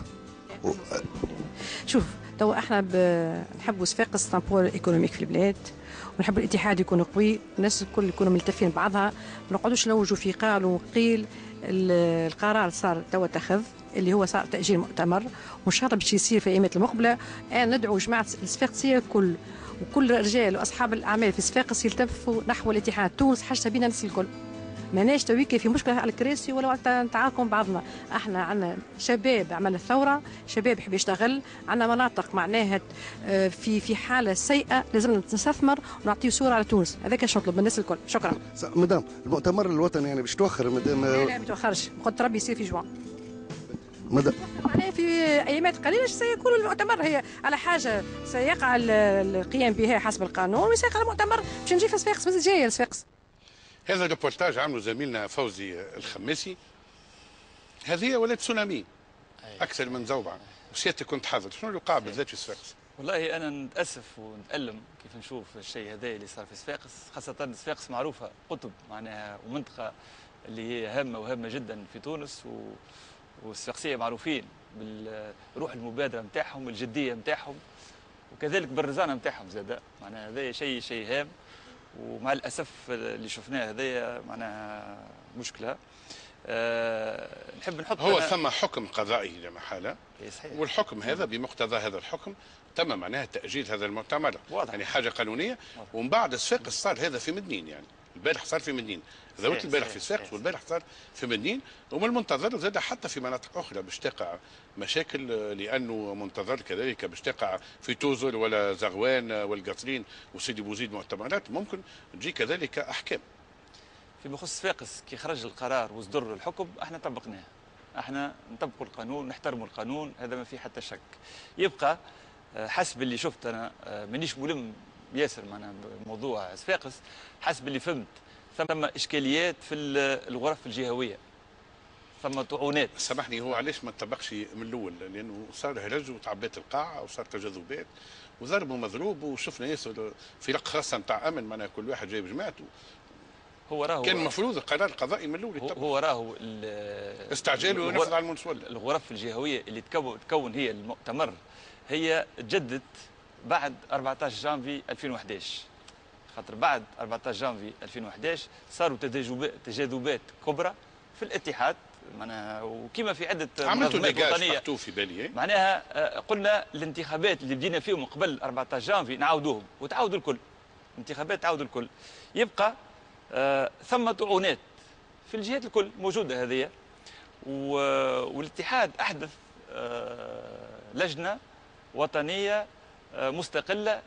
شوف توا احنا نحبوا صفاقس تنبور ايكونوميك في البلاد، ونحب الاتحاد يكون قوي، الناس الكل يكونوا ملتفين بعضها، ما نقعدوش نلوجوا في قال وقيل. القرار صار توا اتخذ اللي هو صار تأجيل المؤتمر، وان شاء الله باش يصير في الايامات المقبله. انا ندعو جماعه الصفاقسيه الكل وكل الرجال واصحاب الاعمال في صفاقس يلتفوا نحو الاتحاد. تونس حاجه بينا الناس الكل، ماناش تويكي في مشكله على الكراسي ولا نتعاركوا بعضنا. احنا عندنا شباب عمل الثوره، شباب يحب يشتغل، عندنا مناطق معناها في حاله سيئه، لازم نستثمر ونعطيه صوره على تونس. هذاك اش نطلب من الناس الكل. شكرا. مدام المؤتمر الوطني يعني باش توخر مدام؟ لا ما توخرش، قلت ربي يصير في جوان. مدام معناها في ايامات قليله سيكون المؤتمر، هي على حاجه سيقع القيام بها حسب القانون، وسيقع المؤتمر باش نجي في صفاقس، مازال جايه لصفاقس. هذا الريبورتاج عمله زميلنا فوزي الخماسي. هذه ولات تسونامي اكثر من زوبعه، وسيادتك كنت حاضر. شنو اللي وقع بالذات في صفاقس؟ والله انا نتاسف ونتالم كيف نشوف الشيء هذا اللي صار في صفاقس، خاصه صفاقس معروفه قطب معناها ومنطقه اللي هي هامه جدا في تونس، والصفاقسيه معروفين بالروح المبادره نتاعهم، الجديه نتاعهم، وكذلك بالرزانه نتاعهم زاده. معناها هذا شيء هام، ومع الاسف اللي شفناه هذايا معناها مشكله. نحب نحط هو ثم حكم قضائي لا محاله، والحكم هذا بمقتضى هذا الحكم تم معناها تاجيل هذا المؤتمر. واضح. يعني حاجه قانونيه. ومن بعد صفاقس صار هذا في مدنين، يعني البارح صار في مدنين، ذوت البارح في صفاقس والبارح صار في مدنين، ومن المنتظر زاد حتى في مناطق اخرى باش تقع مشاكل، لانه منتظر كذلك باش تقع في توزر ولا زغوان والقصرين وسيدي بوزيد مؤتمرات ممكن تجي كذلك احكام. فيما يخص صفاقس كي خرج القرار وصدر الحكم احنا طبقناه، احنا نطبقوا القانون، نحترموا القانون، هذا ما فيه حتى شك. يبقى حسب اللي شفت انا، مانيش ملم ياسر معنا بموضوع صفاقس، حسب اللي فهمت ثم اشكاليات في الغرف الجهويه، ثم طعونات. سامحني، هو علاش ما طبقش من الاول؟ لانه صار هرج وتعبات القاعه وصار تجاذبات وضرب ومضروب، وشفنا ياسر فرق خاصه نتاع امن معناها كل واحد جايب جماعته. هو راهو كان المفروض القرار القضائي من الاول يطبق. هو راهو استعجال وينفذ على المنسول. الغرف الجهويه اللي تكون هي المؤتمر هي تجدد بعد 14 جانفي 2011، خاطر بعد 14 جانفي 2011 صاروا تجاذبات كبرى في الاتحاد معناها، وكما في عده منظمات وطنيه في بالي. معناها قلنا الانتخابات اللي بدينا فيهم قبل 14 جانفي نعاودوهم، وتعاودوا الكل الانتخابات، تعاودوا الكل. يبقى ثم طعونات في الجهات الكل موجوده هذه، والاتحاد احدث لجنه وطنيه مستقله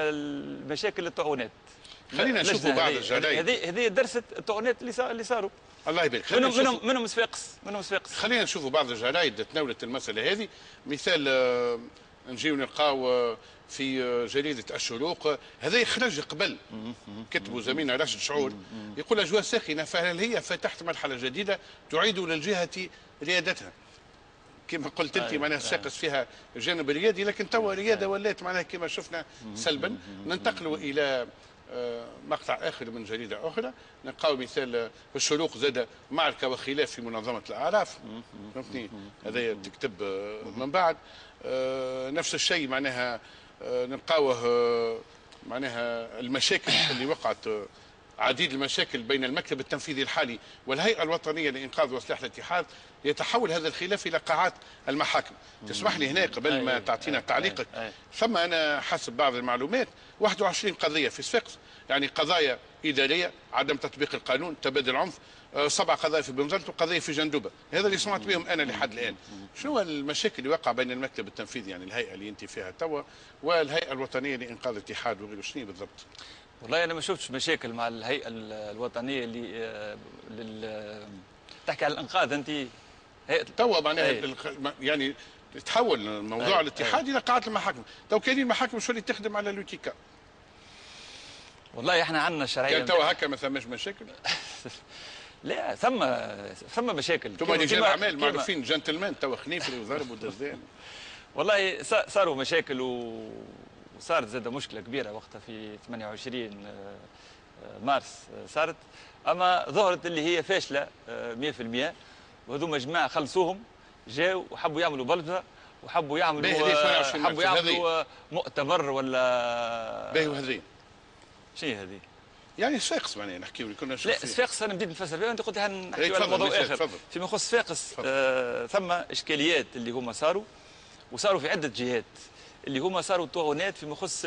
للمشاكل الطعونات. خلينا نشوفوا بعض الجرايد. هذه درست الطعونات اللي صاروا. الله يبارك. منهم صفاقس. خلينا نشوفوا بعض الجرايد تناولت المساله هذه. مثال نجيو نلقاو في جريده الشروق، هذا يخرج قبل كتبوا زميلنا راشد شعور، يقول اجواء ساخنه، فهل هي فتحت مرحله جديده تعيد للجهه ريادتها؟ كما قلت انت معناها صفاقس فيها الجانب الريادي، لكن توا الرياده ولات معناها كما شفنا سلبا. ننتقلوا الى مقطع اخر من جريده اخرى، نلقاو مثال في الشروق زاد معركه وخلاف في منظمه الاعراف، فهمتني؟ هذا تكتب من بعد. نفس الشيء معناها نلقاوه معناها المشاكل اللي وقعت، عديد المشاكل بين المكتب التنفيذي الحالي والهيئه الوطنيه لانقاذ واصلاح الاتحاد. يتحول هذا الخلاف الى قاعات المحاكم. تسمح لي هنا قبل ما تعطينا تعليقك، ثم انا حسب بعض المعلومات 21 قضيه في صفاقس، يعني قضايا اداريه، عدم تطبيق القانون، تبادل عنف، 7 قضايا في بنزرت وقضيه في جندوبه. هذا اللي سمعت بهم انا لحد الان. شنو المشاكل اللي وقع بين المكتب التنفيذي يعني الهيئه اللي انت فيها توا والهيئه الوطنيه لانقاذ الاتحاد وغيره؟ شنو بالضبط؟ والله انا ما شفتش مشاكل مع الهيئه الوطنيه اللي تحكي على الانقاذ. انت توا معناها يعني تحول موضوع الاتحاد الى قاعه المحاكم. تو كاينين المحاكم شو اللي تخدم على لوتيكا؟ والله احنا عندنا شرعيه يعني توا هكا ما ثماش مشاكل؟ لا ثم مشاكل. ثم رجال اعمال معروفين جنتلمان، توا خنيفري وضرب ودزان. والله صاروا مشاكل وصارت زاد مشكله كبيره وقتها في 28 مارس صارت، اما ظهرت اللي هي فاشله 100%. وهذوما جماعه خلصوهم جاوا وحبوا يعملوا بلطجه وحبوا يعملوا مؤتمر ولا باهي. وهذه شنو هذه؟ يعني صفاقس معناها نحكيو اللي كنا لا صفاقس انا بديت نفسر فيها وانت قلت نحكيو على موضوع اخر. فيما يخص صفاقس ثم اشكاليات اللي هما صاروا في عده جهات، اللي هما صاروا طاغونات فيما يخص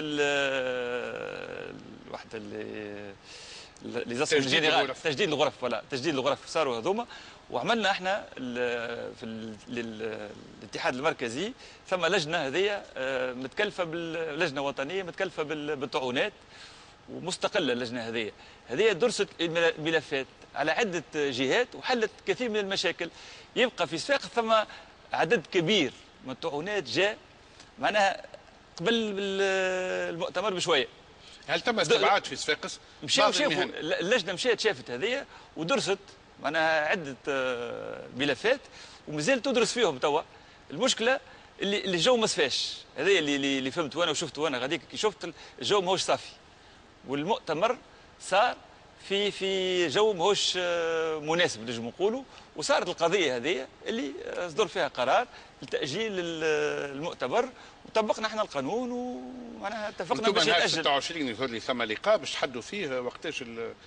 الوحده اللي تجديد الغرف. ولا تجديد الغرف صاروا هذوما. وعملنا احنا في الاتحاد المركزي ثم لجنه هذه متكلفه لجنه وطنيه متكلفه بالطاعونات ومستقله. اللجنه هذه درست الملفات على عده جهات وحلت كثير من المشاكل. يبقى في صفاقس ثم عدد كبير من الطاعونات جاء معناها قبل المؤتمر بشويه. هل تم استبعاد في صفاقس؟ اللجنه مشات شافت هذه ودرست معناها عده ملفات ومازال تدرس فيهم توا. المشكله اللي الجو ما صفاش، هذا اللي فهمت وانا وشفته وانا غاديك كي شفت الجو ماهوش صافي، والمؤتمر صار في جو ماهوش مناسب نجم نقولوا. وصارت القضيه هذه اللي صدر فيها قرار لتاجيل المؤتمر وطبقنا احنا القانون ومعناها اتفقنا باش يتاجل. 26 يظهر لي ثم لقاء باش تحدوا فيه وقتاش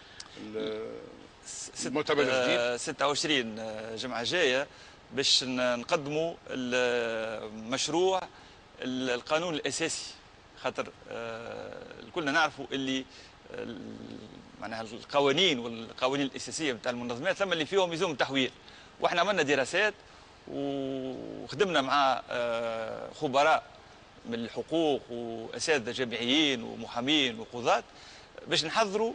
المؤتمر الجديد؟ 26 جمعه جايه باش نقدموا المشروع القانون الاساسي. خاطر كلنا نعرفوا اللي معناها القوانين والقوانين الاساسيه نتاع المنظمات ثم اللي فيهم يلزم تحويل. واحنا عملنا دراسات وخدمنا مع خبراء من الحقوق واساتذه جامعيين ومحامين وقضاة باش نحضروا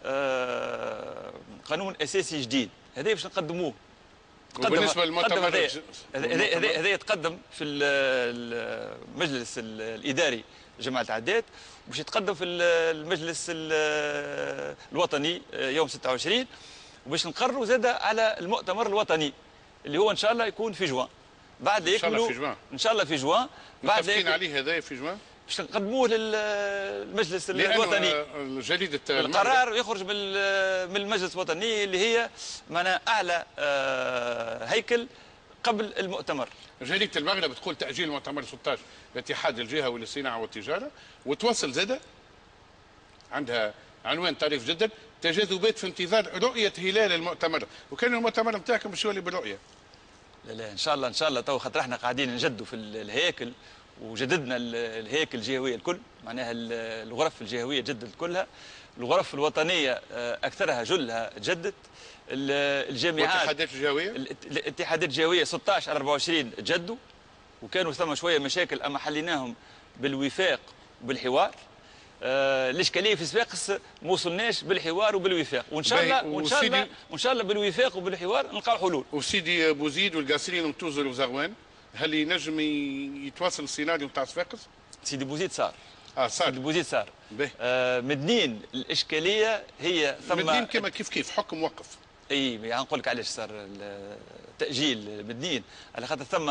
قانون اساسي جديد. هذا باش نقدموه. وبالنسبه للمؤتمر هذا يتقدم في المجلس الاداري جماعه العداد باش يتقدم في المجلس الوطني يوم 26 وباش نقرروا زاد على المؤتمر الوطني اللي هو ان شاء الله يكون في جوان. بعد يكملوا ان شاء الله في جوان. بعد متفقين عليه هذا في جوان باش نقدموه للمجلس الوطني. جريدة القرار يخرج من المجلس الوطني اللي هي معناها اعلى هيكل قبل المؤتمر. جريدة المغرب تقول تأجيل المؤتمر 16 لاتحاد الجهوي للصناعة والتجارة، وتوصل زادة عندها عنوان طريف جدا: تجاذبات في انتظار رؤية هلال المؤتمر. وكان المؤتمر نتاعكم باش يولي بالرؤية. لا ان شاء الله تو خاطر احنا قاعدين نجدوا في الهياكل وجددنا الهياكل الجهويه الكل. معناها الغرف الجهويه جددت كلها، الغرف الوطنيه اكثرها جلها تجدد، الجامعات والاتحادات الجهويه الاتحادات الجهويه 16 على 24 تجدوا، وكانوا ثم شويه مشاكل اما حليناهم بالوفاق وبالحوار. الاشكاليه في صفاقس ما وصلناش بالحوار وبالوفاق، وان شاء الله وان شاء الله بالوفاق وبالحوار نلقاو حلول. وسيدي بوزيد والقاسرين ومتوزل وزغوان هل ينجم يتواصل السيناريو نتاع صفاقس؟ سيدي بوزيد صار. صار. سيدي بوزيد صار. مدنين الاشكاليه هي ثم مدنين كما كيف حكم وقف. اي يعني نقول لك علاش صار التاجيل مدنين، على خاطر ثم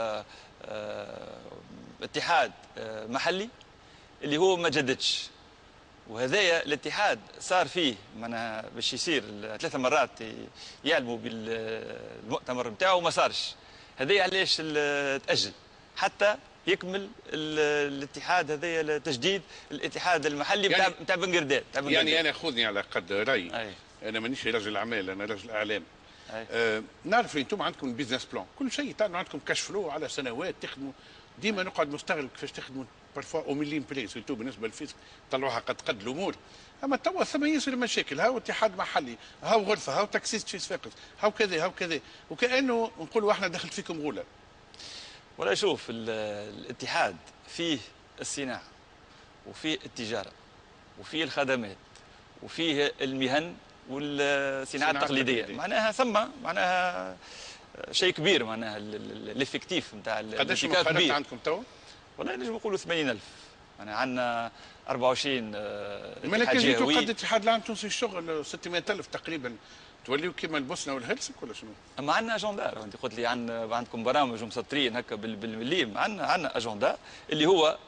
اتحاد محلي اللي هو ما جددش، وهذايا الاتحاد صار فيه معناها باش يصير 3 مرات يعلموا بالمؤتمر نتاعو وما صارش. هذايا علاش تاجل حتى يكمل الاتحاد هذايا تجديد الاتحاد المحلي نتاع بنقردان. يعني انا خذني على قد رايي. انا مانيش رجل اعمال، انا رجل اعلام. نعرف اللي انتم عندكم بيزنس بلان، كل شيء عندكم كاش فلو على سنوات تخدموا. ديما نقعد مستغرب كيفاش تخدموا بارفوا او مليون بري سيرتو بالنسبه للفيسك طلعوها قد الامور. اما توا ثم ياسر مشاكل، هاو اتحاد محلي، هاو غرفه، هاو تاكسيس في صفاقس، هاو كذا هاو كذا، وكانه نقولوا احنا دخلت فيكم غوله. ولا شوف الاتحاد فيه الصناعه وفيه التجاره وفيه الخدمات وفيه المهن والصناعه التقليديه، معناها ثم معناها شيء كبير، معناها الافكتيف نتاع قداش المخالفات عندكم توا؟ والله نجم نقولوا 80,000. يعني عندنا 24 اتحاد جهوي. قد اتحاد العام التونسي للشغل 600,000 تقريبا، توليو كيما البوسنه والهلسك ولا شنو؟ اما عندنا اجندار، انت قلت لي عندكم برامج ومسطرين هكا بالمليم، عندنا اجندا اللي هو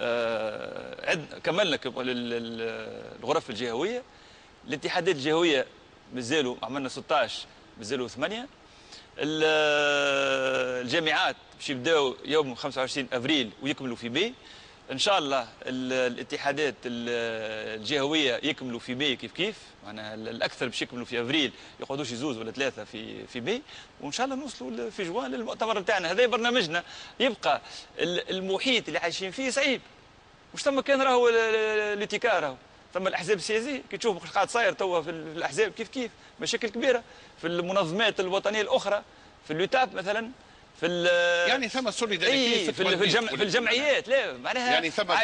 كملنا الغرف الجهويه. الاتحادات الجهويه مازالوا عملنا 16 مازالوا 8. الجامعات باش يبداو يوم 25 افريل ويكملوا في ماي ان شاء الله. الاتحادات الجهويه يكملوا في ماي كيف معناها الاكثر باش يكملوا في افريل، يقعدوش يزوز ولا 3 في ماي، وان شاء الله نوصلوا في جوان للمؤتمر نتاعنا. هذا برنامجنا. يبقى المحيط اللي عايشين فيه صعيب، مش ثم كان راهو الاتكار، راهو ثم الاحزاب السياسيه كي تشوف قاعد صاير توا في الاحزاب كيف مشاكل كبيره في المنظمات الوطنيه الاخرى، في اليوتاب مثلا، في يعني ثم سوليداريتي في الجمعيات. لا معناها يعني ثم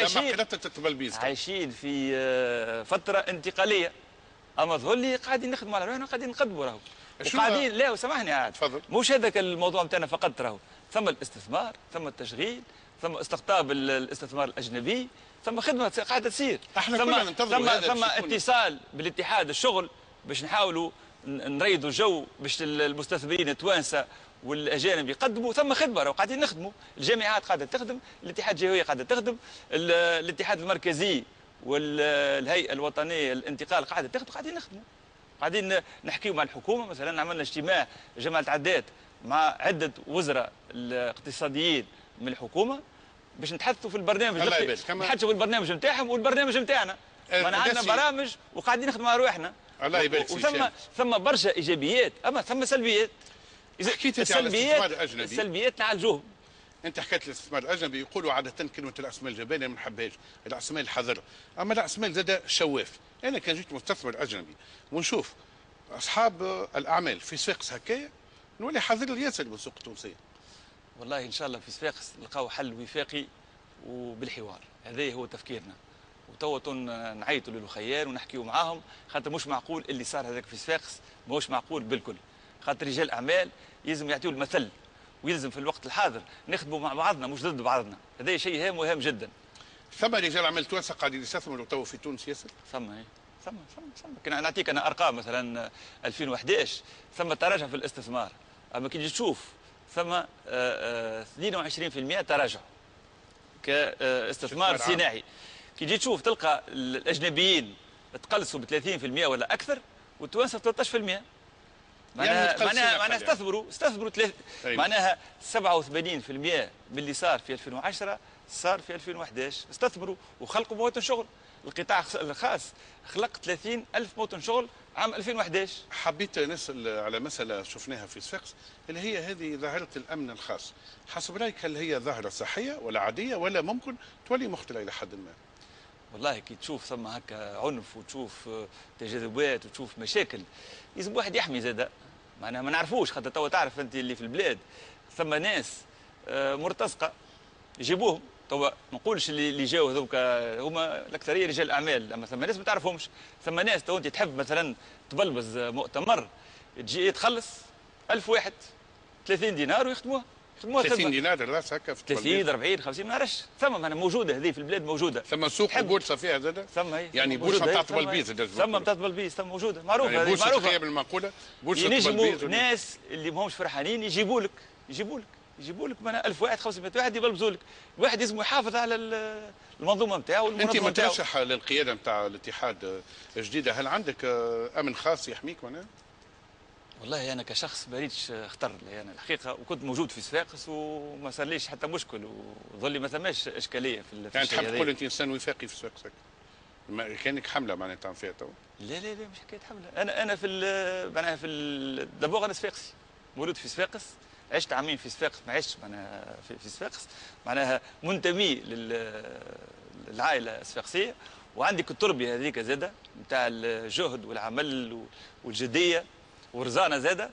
عايشين في فتره انتقاليه. اما ظهر لي قاعدين نخدموا على روحنا، قاعدين نقدموا راهو وقاعدين. لا وسامحني عاد تفضل، مش هذاك الموضوع نتاعنا فقط، راهو ثم الاستثمار، ثم التشغيل، ثم استقطاب الاستثمار الاجنبي، ثم خدمه قاعده تصير. ثم اتصال بالاتحاد الشغل باش نحاولوا نريدوا جو باش المستثمرين التوانسه والاجانب يقدموا. ثم خدمه راهو قاعدين نخدموا. الجامعات قاعده تخدم، الاتحاد الجهويه قاعده تخدم، الاتحاد المركزي والهيئه الوطنيه للانتقال قاعده تخدم، قاعدين نخدموا، قاعدين نحكيوا مع الحكومه. مثلا عملنا اجتماع جماعه عداد مع عده وزراء الاقتصاديين من الحكومه باش نتحدثوا في البرنامج، نتحدثوا في البرنامج نتاعهم والبرنامج نتاعنا. عندنا برامج وقاعدين نخدموا على رواحنا. الله يبارك فيك. ثم برشا ايجابيات، اما ثم سلبيات. اذا حكيت على الاستثمار الاجنبي، السلبيات نعالجوهم. انت حكيت الاستثمار الاجنبي، يقولوا عاده كلمه راس مال جبانه ما نحبهاش، راس مال الحذر، اما راس مال زاد شواف. انا كان جيت مستثمر اجنبي ونشوف اصحاب الاعمال في صفاقس هكايا نولي حذر الياسر من السوق التونسيه. والله ان شاء الله في صفاقس نلقاو حل وفاقي وبالحوار، هذا هو تفكيرنا. وتوا نعيطوا للخيار ونحكيوا معاهم، خاطر مش معقول اللي صار هذاك في صفاقس، ماهوش معقول بالكل. خاطر رجال اعمال يلزم يعطيوا المثل، ويلزم في الوقت الحاضر نخدموا مع بعضنا مش ضد بعضنا. هذا شيء هام وهام جدا. ثم رجال اعمال توانسه قاعدين يستثمروا توا في تونس ياسر؟ ثم كنا نعطيك انا ارقام. مثلا 2011 ثم تراجع في الاستثمار، اما كي تجي تشوف ثم 22% تراجع كاستثمار صناعي. كي تجي تشوف تلقى الاجنبيين تقلصوا ب 30% ولا اكثر، والتوانسه 13%. معناها استثمروا معناها 87% باللي صار في 2010 صار في 2011. استثمروا وخلقوا مواطن شغل. القطاع الخاص خلق 30,000 مواطن شغل عام 2011. حبيت نسأل على مسألة شفناها في صفاقس اللي هي هذه ظاهرة الأمن الخاص. حسب رأيك هل هي ظاهرة صحية ولا عادية ولا ممكن تولي مختلة إلى حد ما؟ والله كي تشوف ثم هكا عنف وتشوف تجاذبات وتشوف مشاكل لازم واحد يحمي زاده. معناها ما نعرفوش، خاطر توا تعرف انت اللي في البلاد ثم ناس مرتزقه يجيبوهم توا ما نقولش اللي جاوا هذوك هما الاكثريه رجال اعمال، اما ثم ناس ما تعرفهمش، ثم ناس تو انت تحب مثلا تبلبز مؤتمر تجي تخلص 1000 واحد 30 دينار ويخدموها 30 دينار راس هكا في 30 40 50 ما نعرفش، ثم انا موجوده هذه في البلاد موجوده. ثم سوق وبورصه فيها زاد؟ ثم هي يعني بورصه نتاع طبلبيز، ثم نتاع طبلبيز ثم موجوده معروفه، يعني بورصه معروفه قيم المعقوله، بورصه طبلبيز. ناس اللي ماهمش فرحانين يجيبوا لك معناها 1000 واحد 500 واحد يبلبزوا لك، الواحد لازم يحافظ على المنظومه نتاعو. انت مترشح للقياده نتاع الاتحاد الجديده، هل عندك امن خاص يحميك معناها؟ والله انا كشخص ما ريتش اختار لي انا الحقيقه، وكنت موجود في صفاقس وما صارليش حتى مشكل، وظل لي ما ثماش اشكاليه في يعني تحب تقول انت انسان وفاقي في صفاقس؟ كانك حمله معناها تعمل فيها تو؟ لا مش حكايه حمله، انا في معناها دابور انا صفاقسي، مولود في صفاقس، عشت عامين في صفاقس، ما عشتش معناها في صفاقس، معناها منتمي للعائله الصفاقسيه، وعندي التربيه هذيك زاده نتاع الجهد والعمل والجديه ورزانه زاده،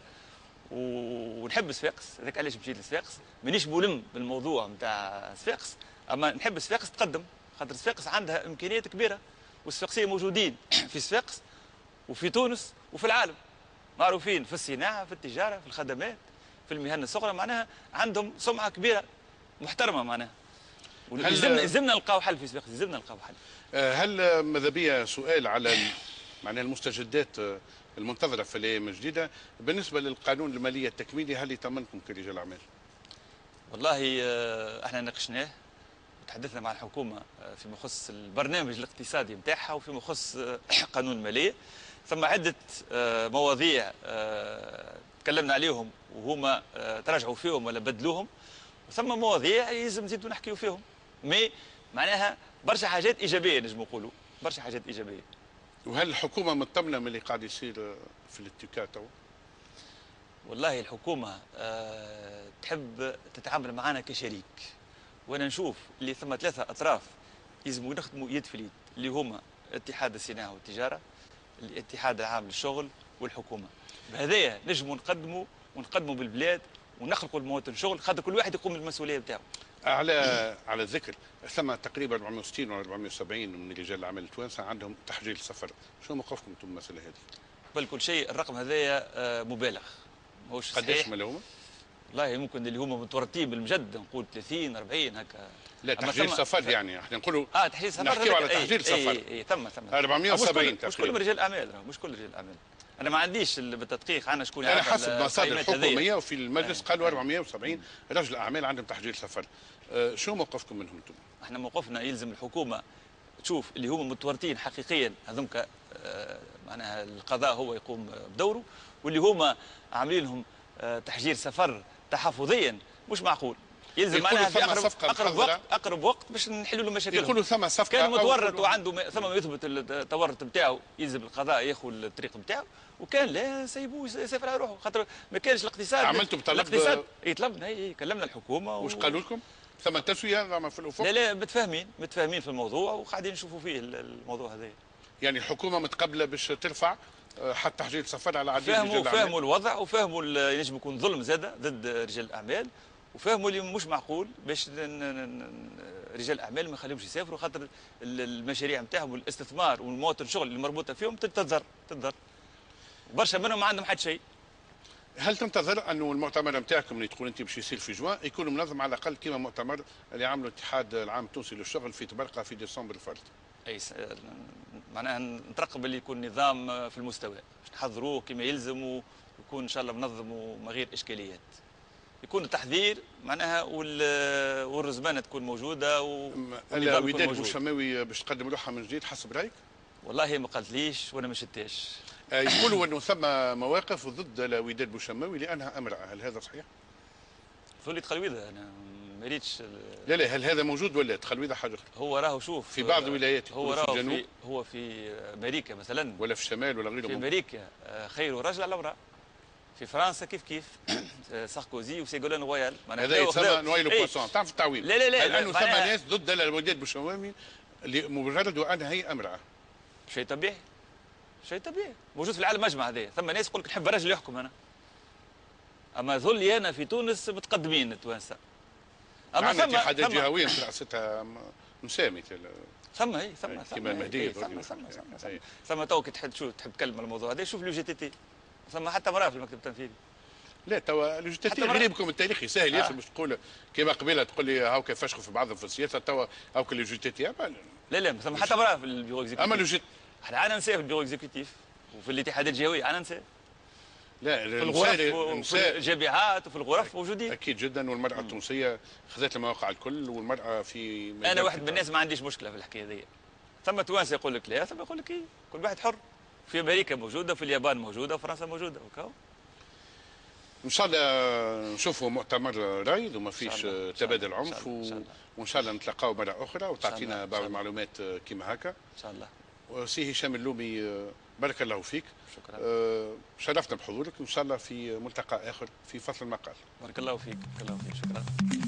ونحب صفاقس، هذاك علاش مشيت لصفاقس، مانيش ملم بالموضوع نتاع صفاقس، اما نحب صفاقس تقدم، خاطر صفاقس عندها امكانيات كبيره، والصفاقسيه موجودين في صفاقس وفي تونس وفي العالم، معروفين في الصناعه، في التجاره، في الخدمات، في المهن الصغرى، معناها عندهم سمعه كبيره محترمه معناها. لازمنا نلقاو حل في صفاقس، لازمنا نلقاو حل. هل ماذا بيا سؤال على معناها المستجدات المنتظره في الايام الجديده بالنسبه للقانون الماليه التكميلي، هل يطمنكم كرجال اعمال؟ والله احنا ناقشناه وتحدثنا مع الحكومه فيما يخص البرنامج الاقتصادي نتاعها وفيما يخص قانون الماليه، ثم عده مواضيع تكلمنا عليهم وهما تراجعوا فيهم ولا بدلوهم، وثم مواضيع يلزم نزيدوا نحكيوا فيهم، مي معناها برشا حاجات ايجابيه نجم نقولوا، برشا حاجات ايجابيه. وهل الحكومه مطمنه من اللي قاعد يصير في الاتكات تو؟ والله الحكومه تحب تتعامل معنا كشريك، وانا نشوف اللي ثم ثلاثه اطراف يلزموا نخدموا يد في اليد، اللي هما اتحاد الصناعه والتجاره، الاتحاد العام للشغل، والحكومه. بهذايا نجموا نقدموا بالبلاد ونخلقوا المواطن شغل، خاطر كل واحد يقوم بالمسؤوليه نتاعو. على الذكر، ثم تقريبا 460 و 470 من رجال الاعمال التوانسه عندهم تحجيل سفر، شنو موقفكم انتم من المساله هذه؟ قبل كل شيء الرقم هذايا مبالغ، ماهوش صحيح. قداش من هما؟ والله ممكن اللي هما متورطين بالمجد نقول 30 40 هكا. لا تحجيل سفر يعني احنا نقولوا تحجيل سفر، نحكيو على تحجيل سفر. اي ثم 470 مش كلهم رجال اعمال، مش كل رجال اعمال. انا ما عنديش بالتدقيق عنا شكون انا حسب مصادر حكوميه وفي المجلس قالوا 470 رجل اعمال عندهم تحجيل سفر. شو موقفكم منهم انتم؟ احنا موقفنا يلزم الحكومه تشوف اللي هما متورطين حقيقيا هذوك، معناها القضاء هو يقوم بدوره، واللي هما عاملين لهم تحجير سفر تحفظيا مش معقول. يلزم معناها في اقرب وقت باش نحلوا له مشاكلهم. يقولوا ثم صفقه، كان متورط وعنده ثم يثبت التورط نتاعو، يلزم القضاء ياخذ الطريق نتاعو، وكان لا سيبوه يسافر على روحه، خاطر ما كانش الاقتصاد. عملتوا بطلب؟ الاقتصاد طلبنا، كلمنا الحكومه. واش قالوا لكم؟ ثم تسويه في الافق؟ لا متفاهمين في الموضوع وقاعدين نشوفوا فيه الموضوع هذا. يعني الحكومه متقبله باش ترفع حتى تحجيل سفر على عديد رجال الاعمال؟ فهموا الوضع، وفهموا ينجم يكون ظلم زاده ضد رجال الاعمال، وفهموا اللي مش معقول باش رجال الاعمال ما يخليهمش يسافروا، خاطر المشاريع نتاعهم والاستثمار والمواطن شغل اللي مربوطه فيهم تتضر. برشا منهم ما عندهم حد شيء. هل تنتظر انه المؤتمر نتاعكم اللي تقول انت باش يصير في جوان يكون منظم على الاقل كما مؤتمر اللي عمله الاتحاد العام التونسي للشغل في تبرقه في ديسمبر الفارط؟ اي معناها نترقب اللي يكون نظام في المستوى باش نحضروه كما يلزم، ويكون ان شاء الله منظم وما غير اشكاليات. يكون التحذير معناها والرزمانه تكون موجوده الوداد بوشماوي باش تقدم روحها من جديد حسب رايك؟ والله ما قالتليش وانا ما شتاش. يقولوا انه ثم مواقف ضد الوداد بوشماوي لانها امراه، هل هذا صحيح؟ ثولي تخلويده انا ما ريتش. لا هل هذا موجود ولا تخلويده حاجه اخرى؟ هو راهو شوف في بعض الولايات، هو راهو في الجنوب، هو في امريكا مثلا ولا في الشمال ولا غيره. في امريكا خير رجل على امراه. في فرنسا كيف ساركوزي وسيغولان رويال. هذا يتسمى نواي لو بواسون، تعرف التعويض. لا لانه ثم ناس ضد الوداد بوشماوي لمجرد وانها هي امراه. شيء طبيعي، موجود في العالم اجمع هذا. ثم ناس يقول لك نحب الرجل يحكم انا، اما ظلي انا في تونس متقدمين التوانسه، عندنا اتحادات جهويه رئاستها مسامي ثم كيما المهدي ثم تو كي تحب تكلم الموضوع هذا شوف لو جي تي تي ثم حتى مراه في المكتب التنفيذي. لا توا لو جي تي تي غريبكم التاريخي سهل ياسر باش تقول كيما قبيله تقول لي هاو يفشخوا في بعضهم في السياسه توا هاو لو جي تي تي لا ثم حتى مراه في البيرو اكزيكتيف. اما لو جي احنا ننساه في البيرو اكزيكتيف وفي الاتحادات الجهويه انا ننساه. لا في الغرف وفي الجامعات وفي الغرف موجودين اكيد جدا. والمراه التونسيه خذت المواقع الكل والمراه في انا واحد من الناس ما عنديش مشكله في الحكايه هذه. ثم توانسه يقول لك لا ثم يقول لك ايه كل واحد حر. في امريكا موجوده في اليابان موجوده وفرنسا موجوده وكاو. ان شاء الله نشوفوا مؤتمر رايد وما فيش تبادل عنف وان شاء الله نتلاقاو مره اخرى وتعطينا بعض المعلومات كيما هكا ان شاء الله. وسي هشام اللومي بارك الله فيك. شكرا. شرفنا بحضورك ان شاء الله في ملتقى اخر في فصل المقال. بارك الله فيك. شكرا.